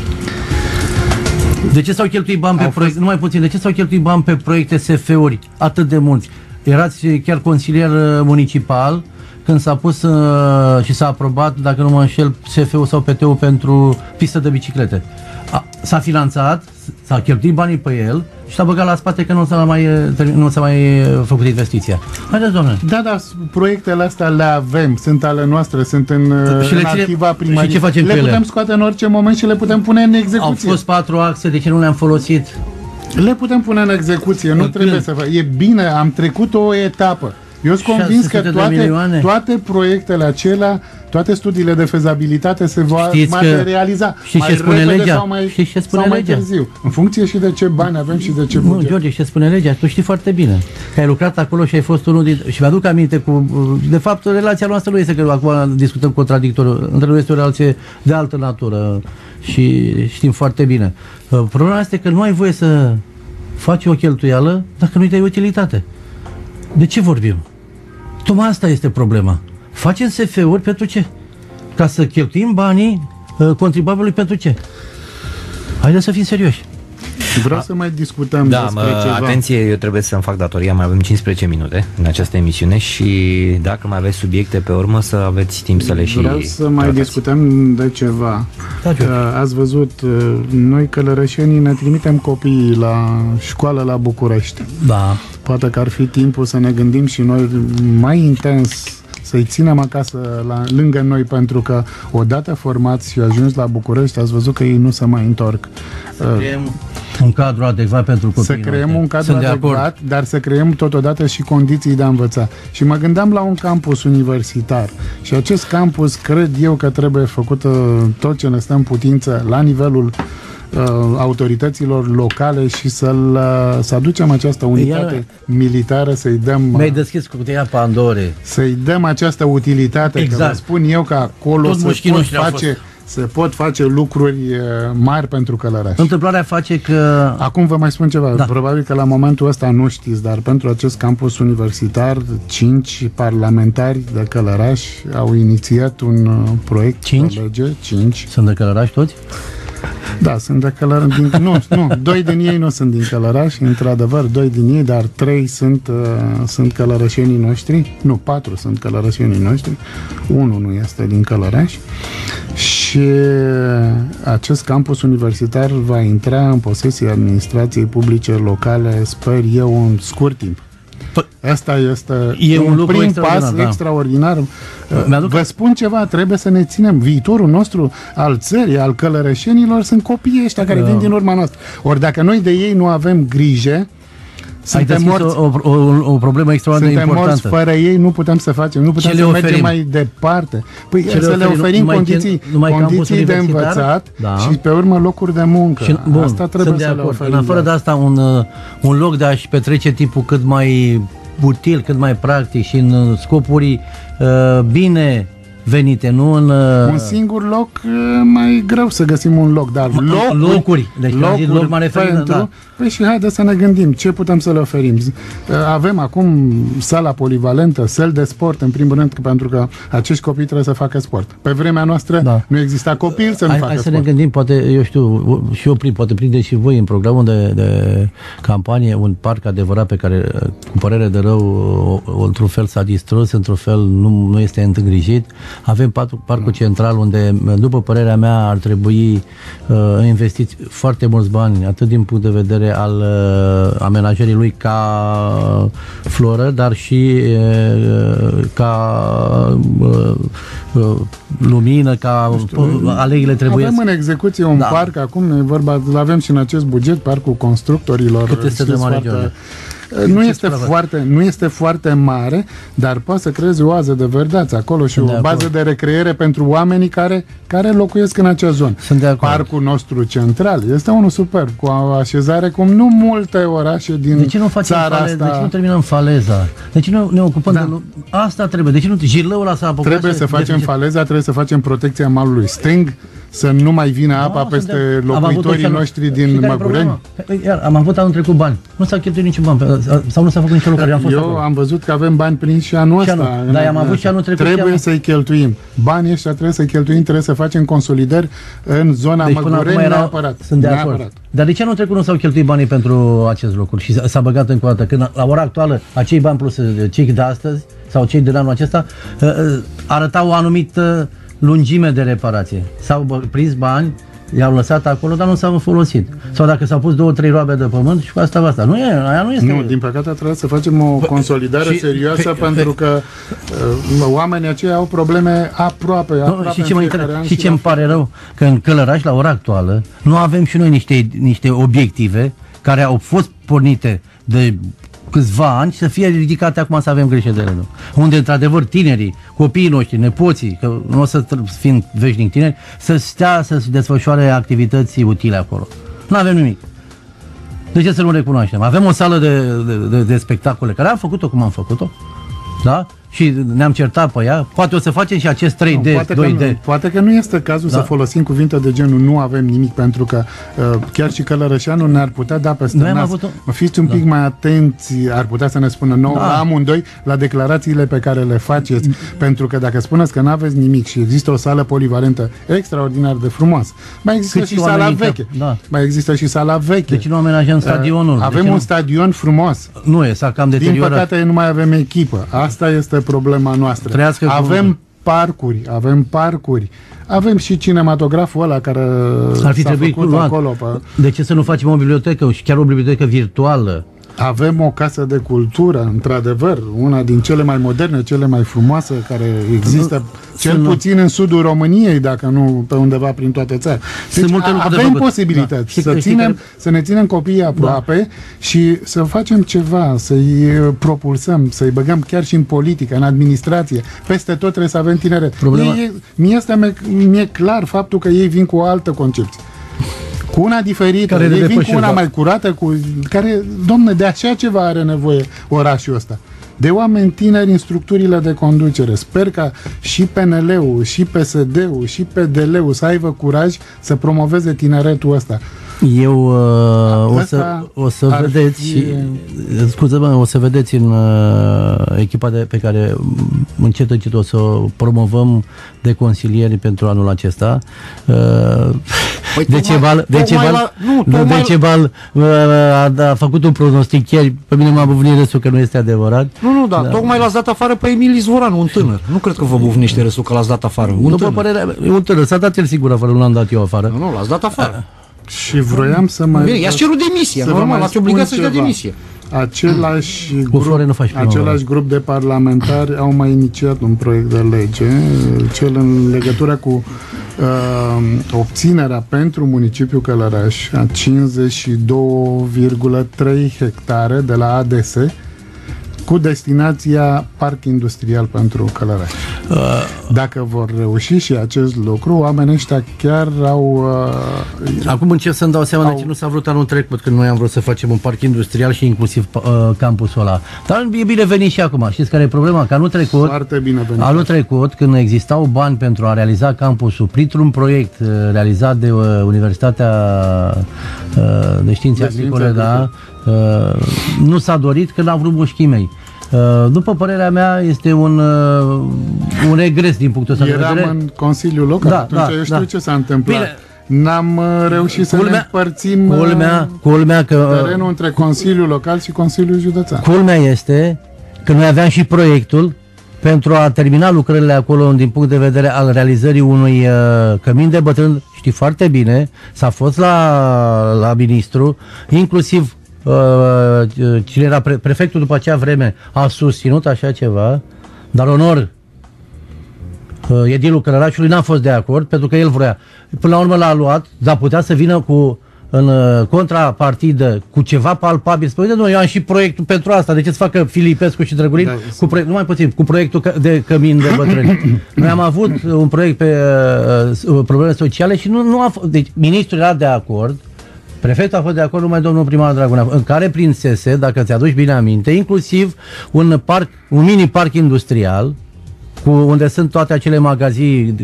De ce s-au cheltuit bani pe proiecte? Numai puțin. De ce s-au cheltuit bani pe proiecte SF-uri atât de mulți? Erați chiar consilier municipal când s-a pus și s-a aprobat, dacă nu mă înșel, SF-ul sau PT-ul pentru pistă de biciclete. S-a finanțat, s-a cheltuit banii pe el și s-a băgat la spate că nu s-a mai făcut investiția. Haideți, doamne. Da, proiectele astea le avem, sunt ale noastre, sunt în arhiva primăriei. Și ce facem le putem scoate în orice moment și le putem pune în execuție. Au fost 4 axe, de ce nu le-am folosit? Le putem pune în execuție, nu trebuie să fac. E bine, am trecut o etapă. Eu sunt convins că toate proiectele acelea, toate studiile de fezabilitate se vor realiza mai repede sau mai târziu, în funcție și de ce bani avem și de ce buget. Nu, George, ce spune legea? Tu știi foarte bine că ai lucrat acolo și ai fost unul din... Și mi-aduc aminte de fapt, relația noastră nu este că acum discutăm contradictoriu, între noi este o relație de altă natură și știm foarte bine. Problema este că nu ai voie să faci o cheltuială dacă nu-i dai utilitate. De ce vorbim? Tocmai asta este problema. Facem SF-uri pentru ce? Ca să cheltuim banii contribuabilului pentru ce? Haideți să fim serioși. Vreau să mai discutăm despre ceva. Atenție, eu trebuie să-mi fac datoria, mai avem 15 minute în această emisiune și dacă mai aveți subiecte pe urmă, să aveți timp să le și Vreau să mai discutăm de ceva. Ați văzut, noi călărășenii ne trimitem copiii la școală la București. Da. Poate că ar fi timpul să ne gândim și noi mai intens să-i ținem acasă lângă noi, pentru că odată formați și ajungi la București, ați văzut că ei nu se mai întorc. Să creăm un cadru adecvat pentru copii. Să creăm un cadru adecvat, dar să creăm totodată și condiții de a învăța. Și mă gândeam la un campus universitar. Și acest campus, cred eu că trebuie făcut tot ce ne stă în putință la nivelul autorităților locale și să aducem această unitate militară, să-i dăm... Mi-ai deschis cutia Pandorei. Să-i dăm această utilitate, exact. Că vă spun eu că acolo se pot face lucruri mari pentru călărași. Întâmplarea face că... Acum vă mai spun ceva. Da. Probabil că la momentul ăsta nu știți, dar pentru acest campus universitar 5 parlamentari de călărași au inițiat un proiect de lege. 5. Sunt de călărași toți? Da, sunt de Călărași. Nu, 2 din ei nu sunt din Călărași, într-adevăr, 2 din ei, dar 3 sunt călărășenii noștri. Nu, 4 sunt călărășenii noștri. 1 nu este din Călărași. Și acest campus universitar va intra în posesia administrației publice locale, sper eu, în scurt timp. Asta este un prim pas extraordinar. Vă spun ceva, trebuie să ne ținem. Viitorul nostru al țării, al călărășenilor, sunt copiii ăștia care vin din urma noastră. Ori dacă noi de ei nu avem grijă, suntem morți. O problemă extraordinar de importantă. Suntem morți, fără ei nu putem să facem, nu putem să mergem mai departe. Păi să le oferim condiții de învățat și pe urmă locuri de muncă. Și, asta trebuie să le oferim. În afară de asta, un loc de a-și petrece timpul cât mai util, cât mai practic și în scopuri bine venite, nu în... Un singur loc, mai greu să găsim un loc, dar locuri. Deci loc mai pentru... Păi și haideți să ne gândim ce putem să le oferim. Avem acum sala polivalentă, săli de sport, în primul rând, pentru că acești copii trebuie să facă sport. Pe vremea noastră nu exista copil să nu facă sport. Hai să ne gândim, poate, eu știu, și eu poate prindeți și voi în programul de campanie un parc adevărat pe care, cu părere de rău, într-un fel s-a distrus, într-un fel nu este îngrijit. Avem parcul central unde, după părerea mea, ar trebui investiți foarte mulți bani, atât din punct de vedere al amenajării lui ca floră, dar și ca lumină, ca aleile trebuie. Avem în execuție un parc, acum e vorba, avem și în acest buget, parcul constructorilor. Cât este de mare, George? Nu este foarte mare, dar poate să creeze o oază de verdeață acolo și o bază de recreere pentru oamenii care locuiesc în acea zonă. Parcul nostru central este unul superb, cu o așezare cum nu multe orașe din țara asta. De ce nu terminăm faleza? De ce nu ne ocupăm de asta trebuie? De ce nu Jirlăul ăsta apucat? Trebuie să facem faleza, trebuie să facem protecția malului stâng, să nu mai vină apa peste locuitorii noștri din Măgureni. Iar, am avut anul trecut bani. Nu s-a cheltuit niciun ban. Sau nu s-a făcut nicio lucrare. Eu am văzut că avem bani prinși și anul ăsta. Dar am avut și anul trecut. Trebuie să-i cheltuim. Banii ăștia trebuie să-i cheltuim, trebuie să facem consolidări în zona Măgureni neapărat. Sunt de acord. Dar de ce anul trecut nu s-au cheltuit banii pentru acest lucru? Și s-a băgat încă o dată. Când la ora actuală, acei bani plus cei de astăzi sau cei de anul acesta arătau o anumită lungime de reparație. S-au prins bani, i-au lăsat acolo, dar nu s-au folosit. Sau dacă s-au pus 2-3 roabe de pământ și cu asta. Aia nu este. Nu, din păcate trebuie să facem o consolidare serioasă pentru că oamenii aceia au probleme aproape și ce îmi pare rău? Că în Călăraș, la ora actuală, nu avem și noi niște obiective care au fost pornite de câțiva ani și să fie ridicate acum să avem greșeli de ele. Unde, într-adevăr, tinerii, copiii noștri, nepoții, că nu o să fim veșnic tineri, să stea să desfășoare activități utile acolo. Nu avem nimic. De ce să nu recunoaștem? Avem o sală de spectacole care am făcut-o cum am făcut-o, da? Și ne-am certat pe ea. Poate o să facem și acest 3D, 2D. Poate că nu este cazul să folosim cuvinte de genul nu avem nimic, pentru că chiar și Călărășeanul ne-ar putea da peste nas. Fiți un pic mai atenți, ar putea să ne spună nouă la amândoi la declarațiile pe care le faceți, pentru că dacă spuneți că nu aveți nimic și există o sală polivalentă extraordinar de frumoasă, mai există și sala veche. Mai există și sala veche. Deci nu amenajăm stadionul. Avem un stadion frumos. Nu e, s-a cam deteriorat. Din păcate nu mai avem echipă. Asta este problema noastră. Avem parcuri, avem și cinematograful ăla care ar fi trebuit acolo. De ce să nu facem o bibliotecă și chiar o bibliotecă virtuală? Avem o casă de cultură, într-adevăr, una din cele mai moderne, cele mai frumoase care există, cel puțin în sudul României, dacă nu pe undeva prin toată țara. Deci avem posibilități să ne ținem copiii aproape și să facem ceva, să-i propulsăm, să-i băgăm chiar și în politică, în administrație. Peste tot trebuie să avem tineret. Mi-e clar faptul că ei vin cu o altă concepție. Cu una diferită, ei vin cu una mai curată, domne, de așa ceva are nevoie orașul ăsta. De oameni tineri în structurile de conducere. Sper ca și PNL-ul, și PSD-ul, și PDL-ul să aibă curaj să promoveze tineretul ăsta. Eu o să vedeți, scuze-mă, o să vedeți în echipa pe care încet o să o promovăm de consilieri pentru anul acesta. Decebal a făcut un pronostic ieri, pe mine m-a bufnit râsul că nu este adevărat. Nu, tocmai l-ați dat afară pe Emil Izvoranu, un tânăr. Nu cred că vă bufnește râsul că l-ați dat afară. Un tânăr, s-a dat el sigur afară, nu l-am dat eu afară. Nu, l-ați dat afară. Și vroiam să mai... Bine, i-ați cerut demisia, normal, l-ați obligat să-și dea demisia. Același grup de parlamentari au mai inițiat un proiect de lege, cel în legătură cu obținerea pentru municipiul Călăraș a 52,3 hectare de la ADS cu destinația Parc Industrial pentru Călăraș. Dacă vor reuși și acest lucru, oamenii ăștia chiar au... Acum încep să-mi dau seama de ce nu s-a vrut anul trecut, când noi am vrut să facem un parc industrial și inclusiv campusul ăla. Dar e binevenit și acum. Știți care e problema? Că anul trecut, când existau bani pentru a realiza campusul printr-un proiect realizat de Universitatea de Științe Agricole, nu s-a dorit că n-au vrut mușchii mei. După părerea mea, este un regres din punctul ăsta de vedere. Eram în Consiliul Local, atunci eu știu ce s-a întâmplat. Bine, n-am reușit să ne împărțim terenul între Consiliul Local și Consiliul Județean. Culmea este că noi aveam și proiectul pentru a termina lucrările acolo din punct de vedere al realizării unui cămin de bătrân, știi foarte bine, s-a fost la ministru, inclusiv cine era prefectul după acea vreme a susținut așa ceva, dar onor edilul Călărașului n-a fost de acord pentru că el vrea. Până la urmă l-a luat, dar putea să vină în contrapartidă cu ceva palpabil. Spune, nu, eu am și proiectul pentru asta. De ce să facă Filipescu și Drăgulin? Cu proiectul de cămin de bătrâni. Noi am avut un proiect pe probleme sociale și nu a fost. Deci ministrul era de acord, prefectul a fost de acord, numai domnul primar Dragunea, în care prinsese, dacă ți-aduci bine aminte, inclusiv un mini parc industrial, unde sunt toate acele magazii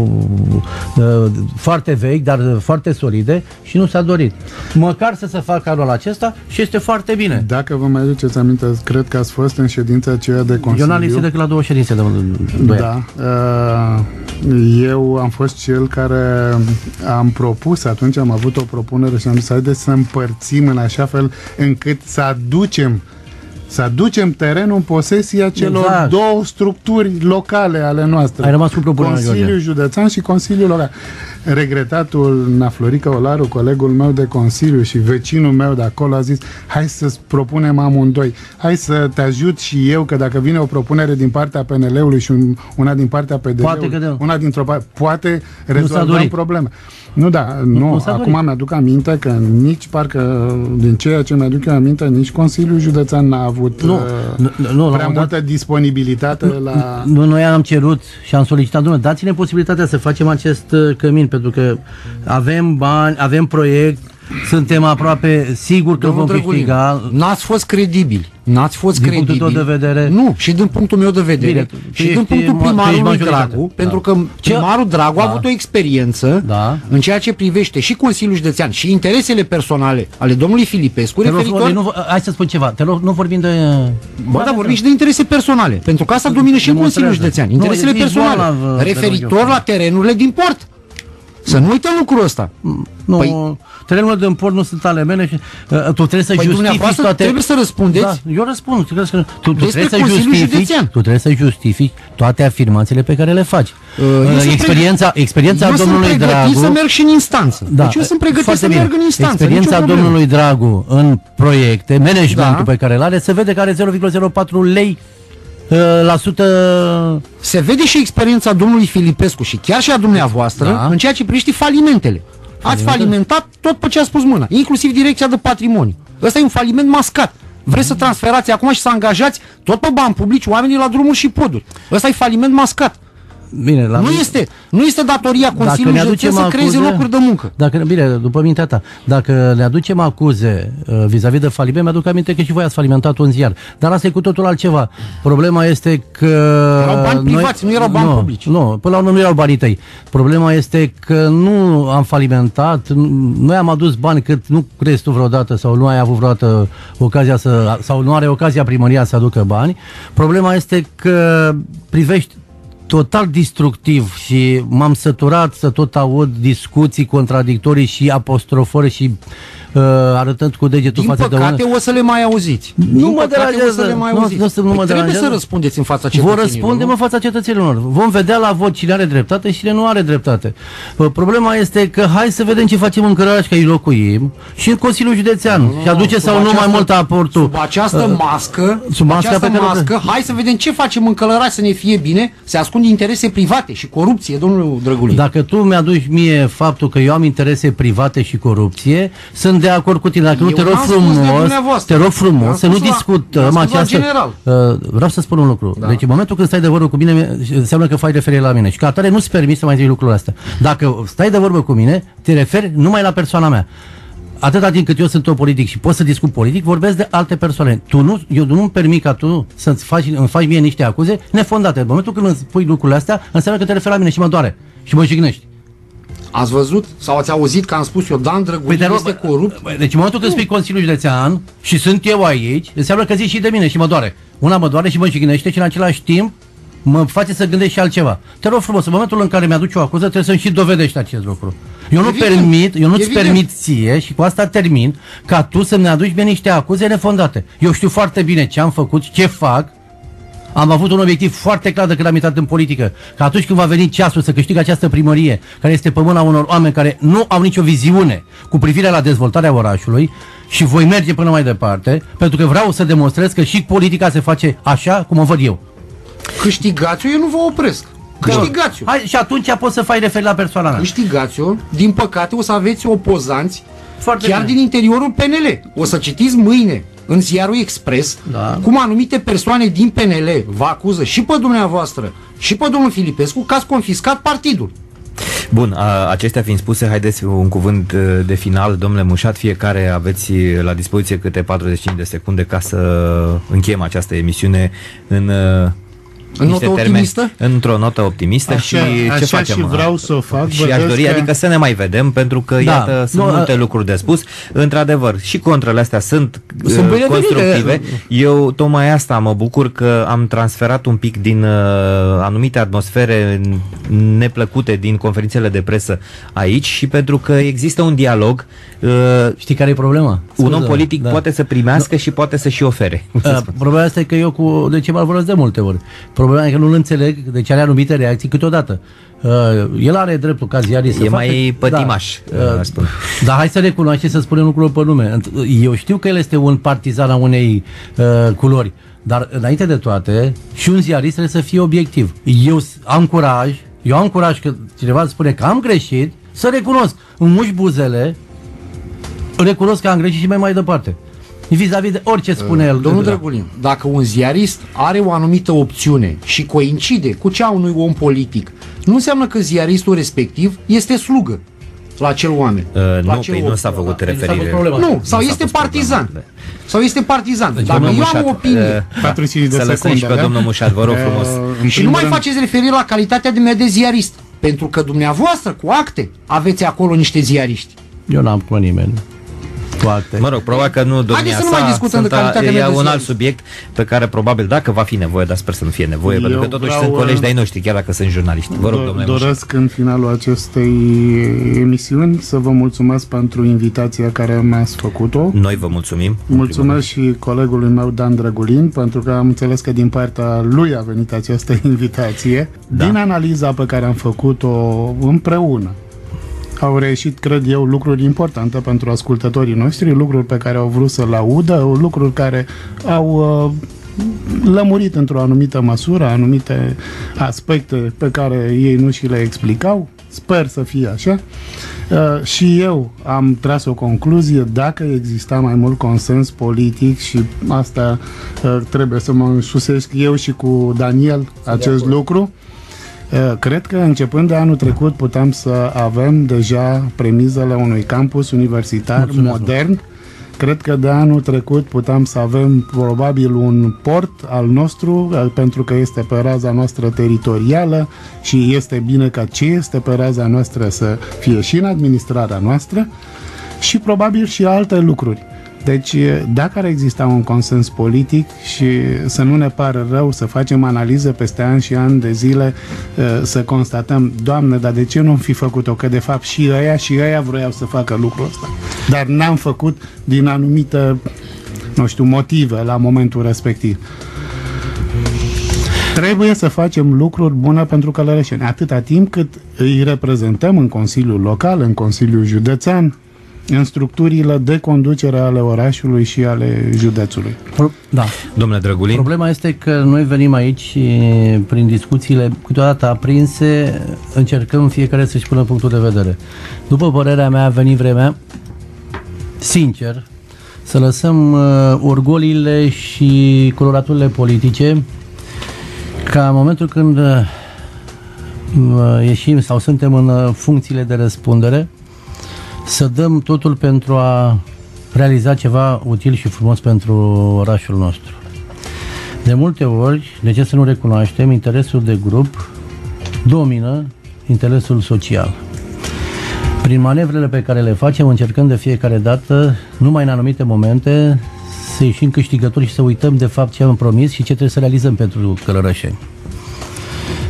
foarte vechi, dar foarte solide, și nu s-a dorit. Măcar să se facă anul acesta și este foarte bine. Dacă vă mai aduceți aminte, cred că ați fost în ședința aceea de Consiliu. Eu n-am lipsit decât la 2 ședințe de 2 ani. Da. Eu am fost cel care am propus, atunci am avut o propunere și am zis, haideți să împărțim în așa fel încât să aducem terenul în posesia celor două structuri locale ale noastre. Ai rămas cu propunerea, Consiliul Județean și Consiliul Local. Regretatul Naflorica Olaru, colegul meu de Consiliu și vecinul meu de acolo, a zis, hai să-ți propunem amândoi, hai să te ajut și eu, că dacă vine o propunere din partea PNL-ului și una din partea PD-ului, una dintr-o parte, poate rezolva probleme. Acum mi-aduc aminte că nici, parcă din ceea ce mi-aduc eu aminte, nici Consiliul Județean n-a avut prea multă disponibilitate la... Noi am cerut și am solicitat, dați-ne posibilitatea să facem acest cămin, pentru că avem bani, avem proiect, suntem aproape sigur că vom câștiga. N-ați fost credibili. Din punctul tău de vedere? Nu, și din punctul meu de vedere. Bine, și din punctul primarului Dragu, pentru că primarul Dragu a avut o experiență în ceea ce privește și Consiliul Județean și interesele personale ale domnului Filipescu referitor... Hai să spun ceva, nu vorbim de... vorbim și de interese personale, pentru că asta domină și Consiliul Județean. Interesele personale referitor la terenurile din port. Să nu uităm lucrul ăsta. Terenurile din port nu sunt ale mele și tu trebuie să justifici toate... trebuie să răspundeți. Da, eu răspund. Tu trebuie să justifici toate afirmațiile pe care le faci. Experiența domnului Dragu... să merg și în instanță. Deci eu sunt pregătit să merg în instanță. Experiența domnului Dragu în proiecte, managementul pe care îl are, se vede că are 0,04 lei se vede și experiența domnului Filipescu și chiar și a dumneavoastră în ceea ce privește falimentele. Ați falimentat tot pe ce a spus mâna, inclusiv Direcția de Patrimoniu. Ăsta e un faliment mascat. Vreți să transferați acum și să angajați tot pe bani publici oamenii la drumuri și poduri. Ăsta e faliment mascat. Bine, nu este datoria Consiliului Județean să creeze locuri de muncă. Bine, după mintea ta, dacă ne aducem acuze vis-a-vis de faliment, mi-aduc aminte că și voi ați falimentat un ziar. Dar asta e cu totul altceva. Problema este că... Erau bani privați, nu erau bani publici. Nu, până la urmă nu erau banii tăi. Problema este că nu am falimentat, noi am adus bani cât nu crezi tu vreodată sau nu ai avut vreodată ocazia sau nu are ocazia primăria să aducă bani. Problema este că privești total destructiv și m-am săturat să tot aud discuții contradictorii și apostrofări și arătând cu degetul față de oameni. Din păcate o să le mai auziți. Nu mă deranjează. Trebuie să răspundeți în fața cetățenilor. Vă răspundem în fața cetățenilor. Vom vedea la vot cine are dreptate și cine nu are dreptate. Problema este că hai să vedem ce facem în Călăraș, că îi locuim, și în Consiliul Județean. Și aduce sau nu mai mult aportul. Sub această mască, hai să vedem ce facem în Călăraș să ne fie bine, se ascund interese private și corupție, domnul Drăgulin. Dacă tu mi-aduci mie faptul că eu am interese private și corupție, sunt de acord cu tine. Dacă nu, te rog frumos să nu discutăm această... Vreau să spun un lucru. Deci în momentul când stai de vorbă cu mine, înseamnă că faci referire la mine. Și ca atare nu-ți permis să mai zici lucrurile astea. Dacă stai de vorbă cu mine, te referi numai la persoana mea. Atâta timp cât eu sunt om politic și pot să discut politic, vorbesc de alte persoane. Eu nu-mi permit ca tu îmi faci mie niște acuze nefondate. În momentul când îmi spui lucrurile astea, înseamnă că te referi la mine și mă doare. Și mă jignești. Ați văzut sau ați auzit că am spus eu, Dan Drăgulin este corupt? Deci în momentul când spui Consiliul Județean și sunt eu aici, înseamnă că zici și de mine și mă doare. Una mă doare și mă jignește și în același timp mă face să gândesc și altceva. Te rog frumos, în momentul în care mi-aduci o acuză, trebuie să-mi și dovedești acest lucru. Eu nu-ți permit ție, și cu asta termin, ca tu să-mi aduci mie niște acuze nefondate. Eu știu foarte bine ce am făcut, ce fac Am avut un obiectiv foarte clar de când am intrat în politică, că atunci când va veni ceasul să câștig această primărie, care este pe mâna unor oameni care nu au nicio viziune cu privire la dezvoltarea orașului, și voi merge până mai departe, pentru că vreau să demonstrez că și politica se face așa cum o văd eu. Câștigați-o, eu nu vă opresc. Câștigați-o. Hai, și atunci poți să faci referire la persoana mea. Câștigați-o. Din păcate o să aveți opozanți Foarte chiar bine. din interiorul PNL. O să citiți mâine în ziarul Express cum anumite persoane din PNL vă acuză și pe dumneavoastră și pe domnul Filipescu că ați confiscat partidul. Bun, acestea fiind spuse, haideți un cuvânt de final, domnule Mușat, fiecare aveți la dispoziție câte 45 de secunde ca să încheiem această emisiune în notă optimistă? Într-o notă optimistă. Așa, și ce așa facem? și vreau să o fac. Și aș dori, adică să ne mai vedem, pentru că iată, sunt multe lucruri de spus. Într-adevăr, și contrele astea sunt constructive. Eu tocmai asta mă bucur, că am transferat un pic din anumite atmosfere neplăcute din conferințele de presă aici, și pentru că există un dialog. Știi care e problema? Un om politic poate să primească și poate să și ofere. Problema asta e că eu cu Decebal vorbesc de multe ori. Problema e că nu-l înțeleg, deci are anumite reacții câteodată. El are dreptul ca ziarist să e facă, mai pătimaș, spun. Dar hai să recunoaștem, să spunem lucrurile pe nume. Eu știu că el este un partizan a unei culori, dar înainte de toate și un ziarist trebuie să fie obiectiv. Eu am curaj că cineva spune că am greșit, să recunosc. Îmi muși buzele, recunosc că am greșit și mai departe. Vis-a-vis de orice spune el. Domnul Drăgulin, dacă un ziarist are o anumită opțiune și coincide cu cea a unui om politic, nu înseamnă că ziaristul respectiv este slugă la acel oameni. Nu s-a făcut referire. Nu, sau este partizan. Sau este partizan. Deci, dacă eu am o opinie... 45 de să lăsăm secunde, și pe domnul Mușat, vă rog frumos. Și nu mai faceți referire la calitatea de mea de ziarist. Pentru că dumneavoastră, cu acte, aveți acolo niște ziariști. Eu n-am cu nimeni. Mă rog, probabil că nu domnia să nu mai discutăm de calitatea e un alt subiect pe care probabil, dacă va fi nevoie, dar sper să nu fie nevoie, pentru că totuși sunt colegi de-ai noștri, chiar dacă sunt jurnaliști. Vă rog, domnule Mușat. Doresc în finalul acestei emisiuni să vă mulțumesc pentru invitația care mi-ați făcut-o. Noi vă mulțumim. Mulțumesc și colegului meu Dan Drăgulin, pentru că am înțeles că din partea lui a venit această invitație. Da. Din analiza pe care am făcut-o împreună, au reieșit, cred eu, lucruri importante pentru ascultătorii noștri, lucruri pe care au vrut să le audă, lucruri care au lămurit într-o anumită măsură, anumite aspecte pe care ei nu și le explicau. Sper să fie așa. Și eu am tras o concluzie: dacă exista mai mult consens politic, și asta trebuie să mă însușesc eu și cu Daniel acest lucru, cred că începând de anul trecut puteam să avem deja premizele unui campus universitar modern. Cred că de anul trecut puteam să avem probabil un port al nostru, pentru că este pe raza noastră teritorială și este bine ca ce este pe raza noastră să fie și în administrarea noastră, și probabil și alte lucruri. Deci, dacă ar exista un consens politic și să nu ne pară rău să facem analize peste ani și ani de zile, să constatăm: Doamne, dar de ce nu am fi făcut-o? Că de fapt și ăia vroiau să facă lucrul ăsta, dar n-am făcut din anumite, nu știu, motive la momentul respectiv. Trebuie să facem lucruri bune pentru călărășeni, atâta timp cât îi reprezentăm în Consiliul Local, în Consiliul Județean, în structurile de conducere ale orașului și ale județului. Da. Domnule Drăgulin? Problema este că noi venim aici și prin discuțiile câteodată aprinse încercăm fiecare să-și pună punctul de vedere. După părerea mea, a venit vremea, sincer, să lăsăm orgoliile și coloraturile politice, ca în momentul când ieșim sau suntem în funcțiile de răspundere, să dăm totul pentru a realiza ceva util și frumos pentru orașul nostru. De multe ori, de ce să nu recunoaștem, interesul de grup domină interesul social. Prin manevrele pe care le facem, încercăm de fiecare dată, numai în anumite momente, să ieșim câștigători și să uităm de fapt ce am promis și ce trebuie să realizăm pentru călărășeni.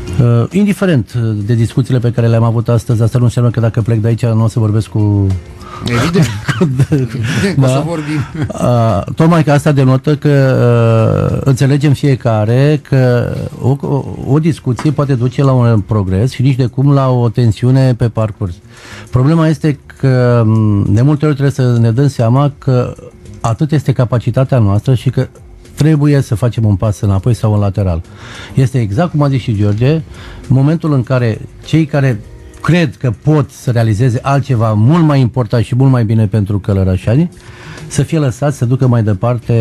Indiferent de discuțiile pe care le-am avut astăzi, asta nu înseamnă că dacă plec de aici nu o să vorbesc cu Evident. Evident, o să vorbim. Tocmai că asta denotă că înțelegem fiecare că o discuție poate duce la un progres și nici de cum la o tensiune pe parcurs. Problema este că de multe ori trebuie să ne dăm seama că atât este capacitatea noastră și că trebuie să facem un pas înapoi sau în lateral. Este exact cum a zis și George, momentul în care cei care cred că pot să realizeze altceva mult mai important și mult mai bine pentru călărășani, să fie lăsați să ducă mai departe,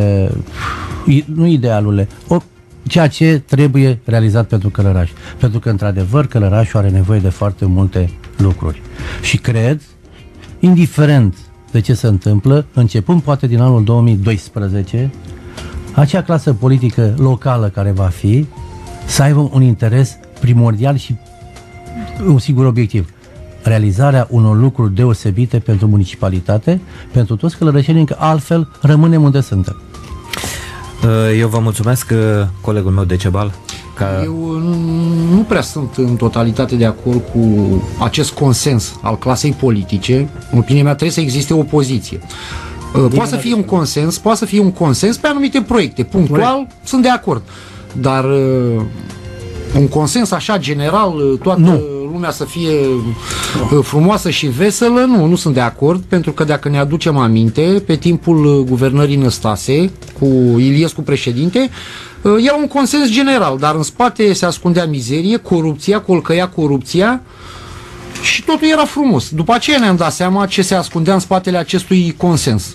nu idealurile, ceea ce trebuie realizat pentru călărași. Pentru că, într-adevăr, călărașul are nevoie de foarte multe lucruri. Și cred, indiferent de ce se întâmplă, începând poate din anul 2012, acea clasă politică locală care va fi, să aibă un interes primordial și un singur obiectiv: realizarea unor lucruri deosebite pentru municipalitate, pentru toți călărășenii, că altfel rămânem unde suntem. Eu vă mulțumesc, colegul meu Decebal. Eu nu prea sunt în totalitate de acord cu acest consens al clasei politice. În opinia mea trebuie să existe opoziție. Poate să fie un consens, poate să fie un consens pe anumite proiecte. Punctual, sunt de acord. Dar un consens așa general, toată lumea să fie frumoasă și veselă, nu sunt de acord, pentru că dacă ne aducem aminte, pe timpul guvernării Năstase, cu Iliescu președinte, era un consens general, dar în spate se ascundea mizerie, corupția, colcăia corupția și totul era frumos. După aceea ne-am dat seama ce se ascundea în spatele acestui consens.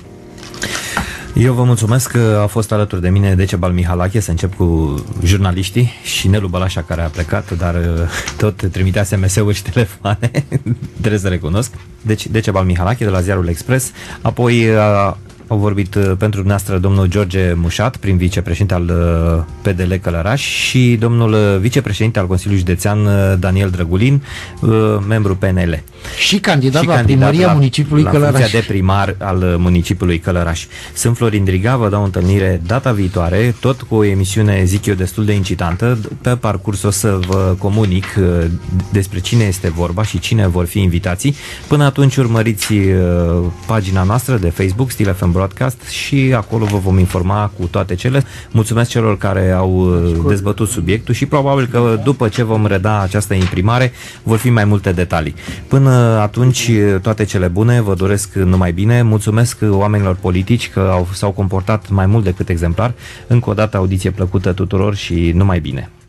Eu vă mulțumesc că a fost alături de mine Decebal Mihalache. Să încep cu jurnaliștii și Nelu Bălașa, care a plecat, dar tot trimitea SMS-uri și telefoane. Trebuie să recunosc. Deci Decebal Mihalache de la Ziarul Express. Apoi au vorbit pentru dumneavoastră domnul George Mușat, prim vicepreședinte al PDL Călăraș, și domnul vicepreședinte al Consiliului Județean Daniel Drăgulin, membru PNL. Și candidat la primăria municipiului Călăraș. La funcția de primar al municipiului Călăraș. Sunt Florin Driga, vă dau o întâlnire data viitoare, tot cu o emisiune, zic eu, destul de incitantă. Pe parcurs o să vă comunic despre cine este vorba și cine vor fi invitații. Până atunci urmăriți pagina noastră de Facebook, Stil FM Broadcast, și acolo vă vom informa cu toate cele. Mulțumesc celor care au dezbătut subiectul și probabil că după ce vom reda această imprimare vor fi mai multe detalii. Până atunci, toate cele bune, vă doresc numai bine. Mulțumesc oamenilor politici că s-au comportat mai mult decât exemplar. Încă o dată, audiție plăcută tuturor și numai bine.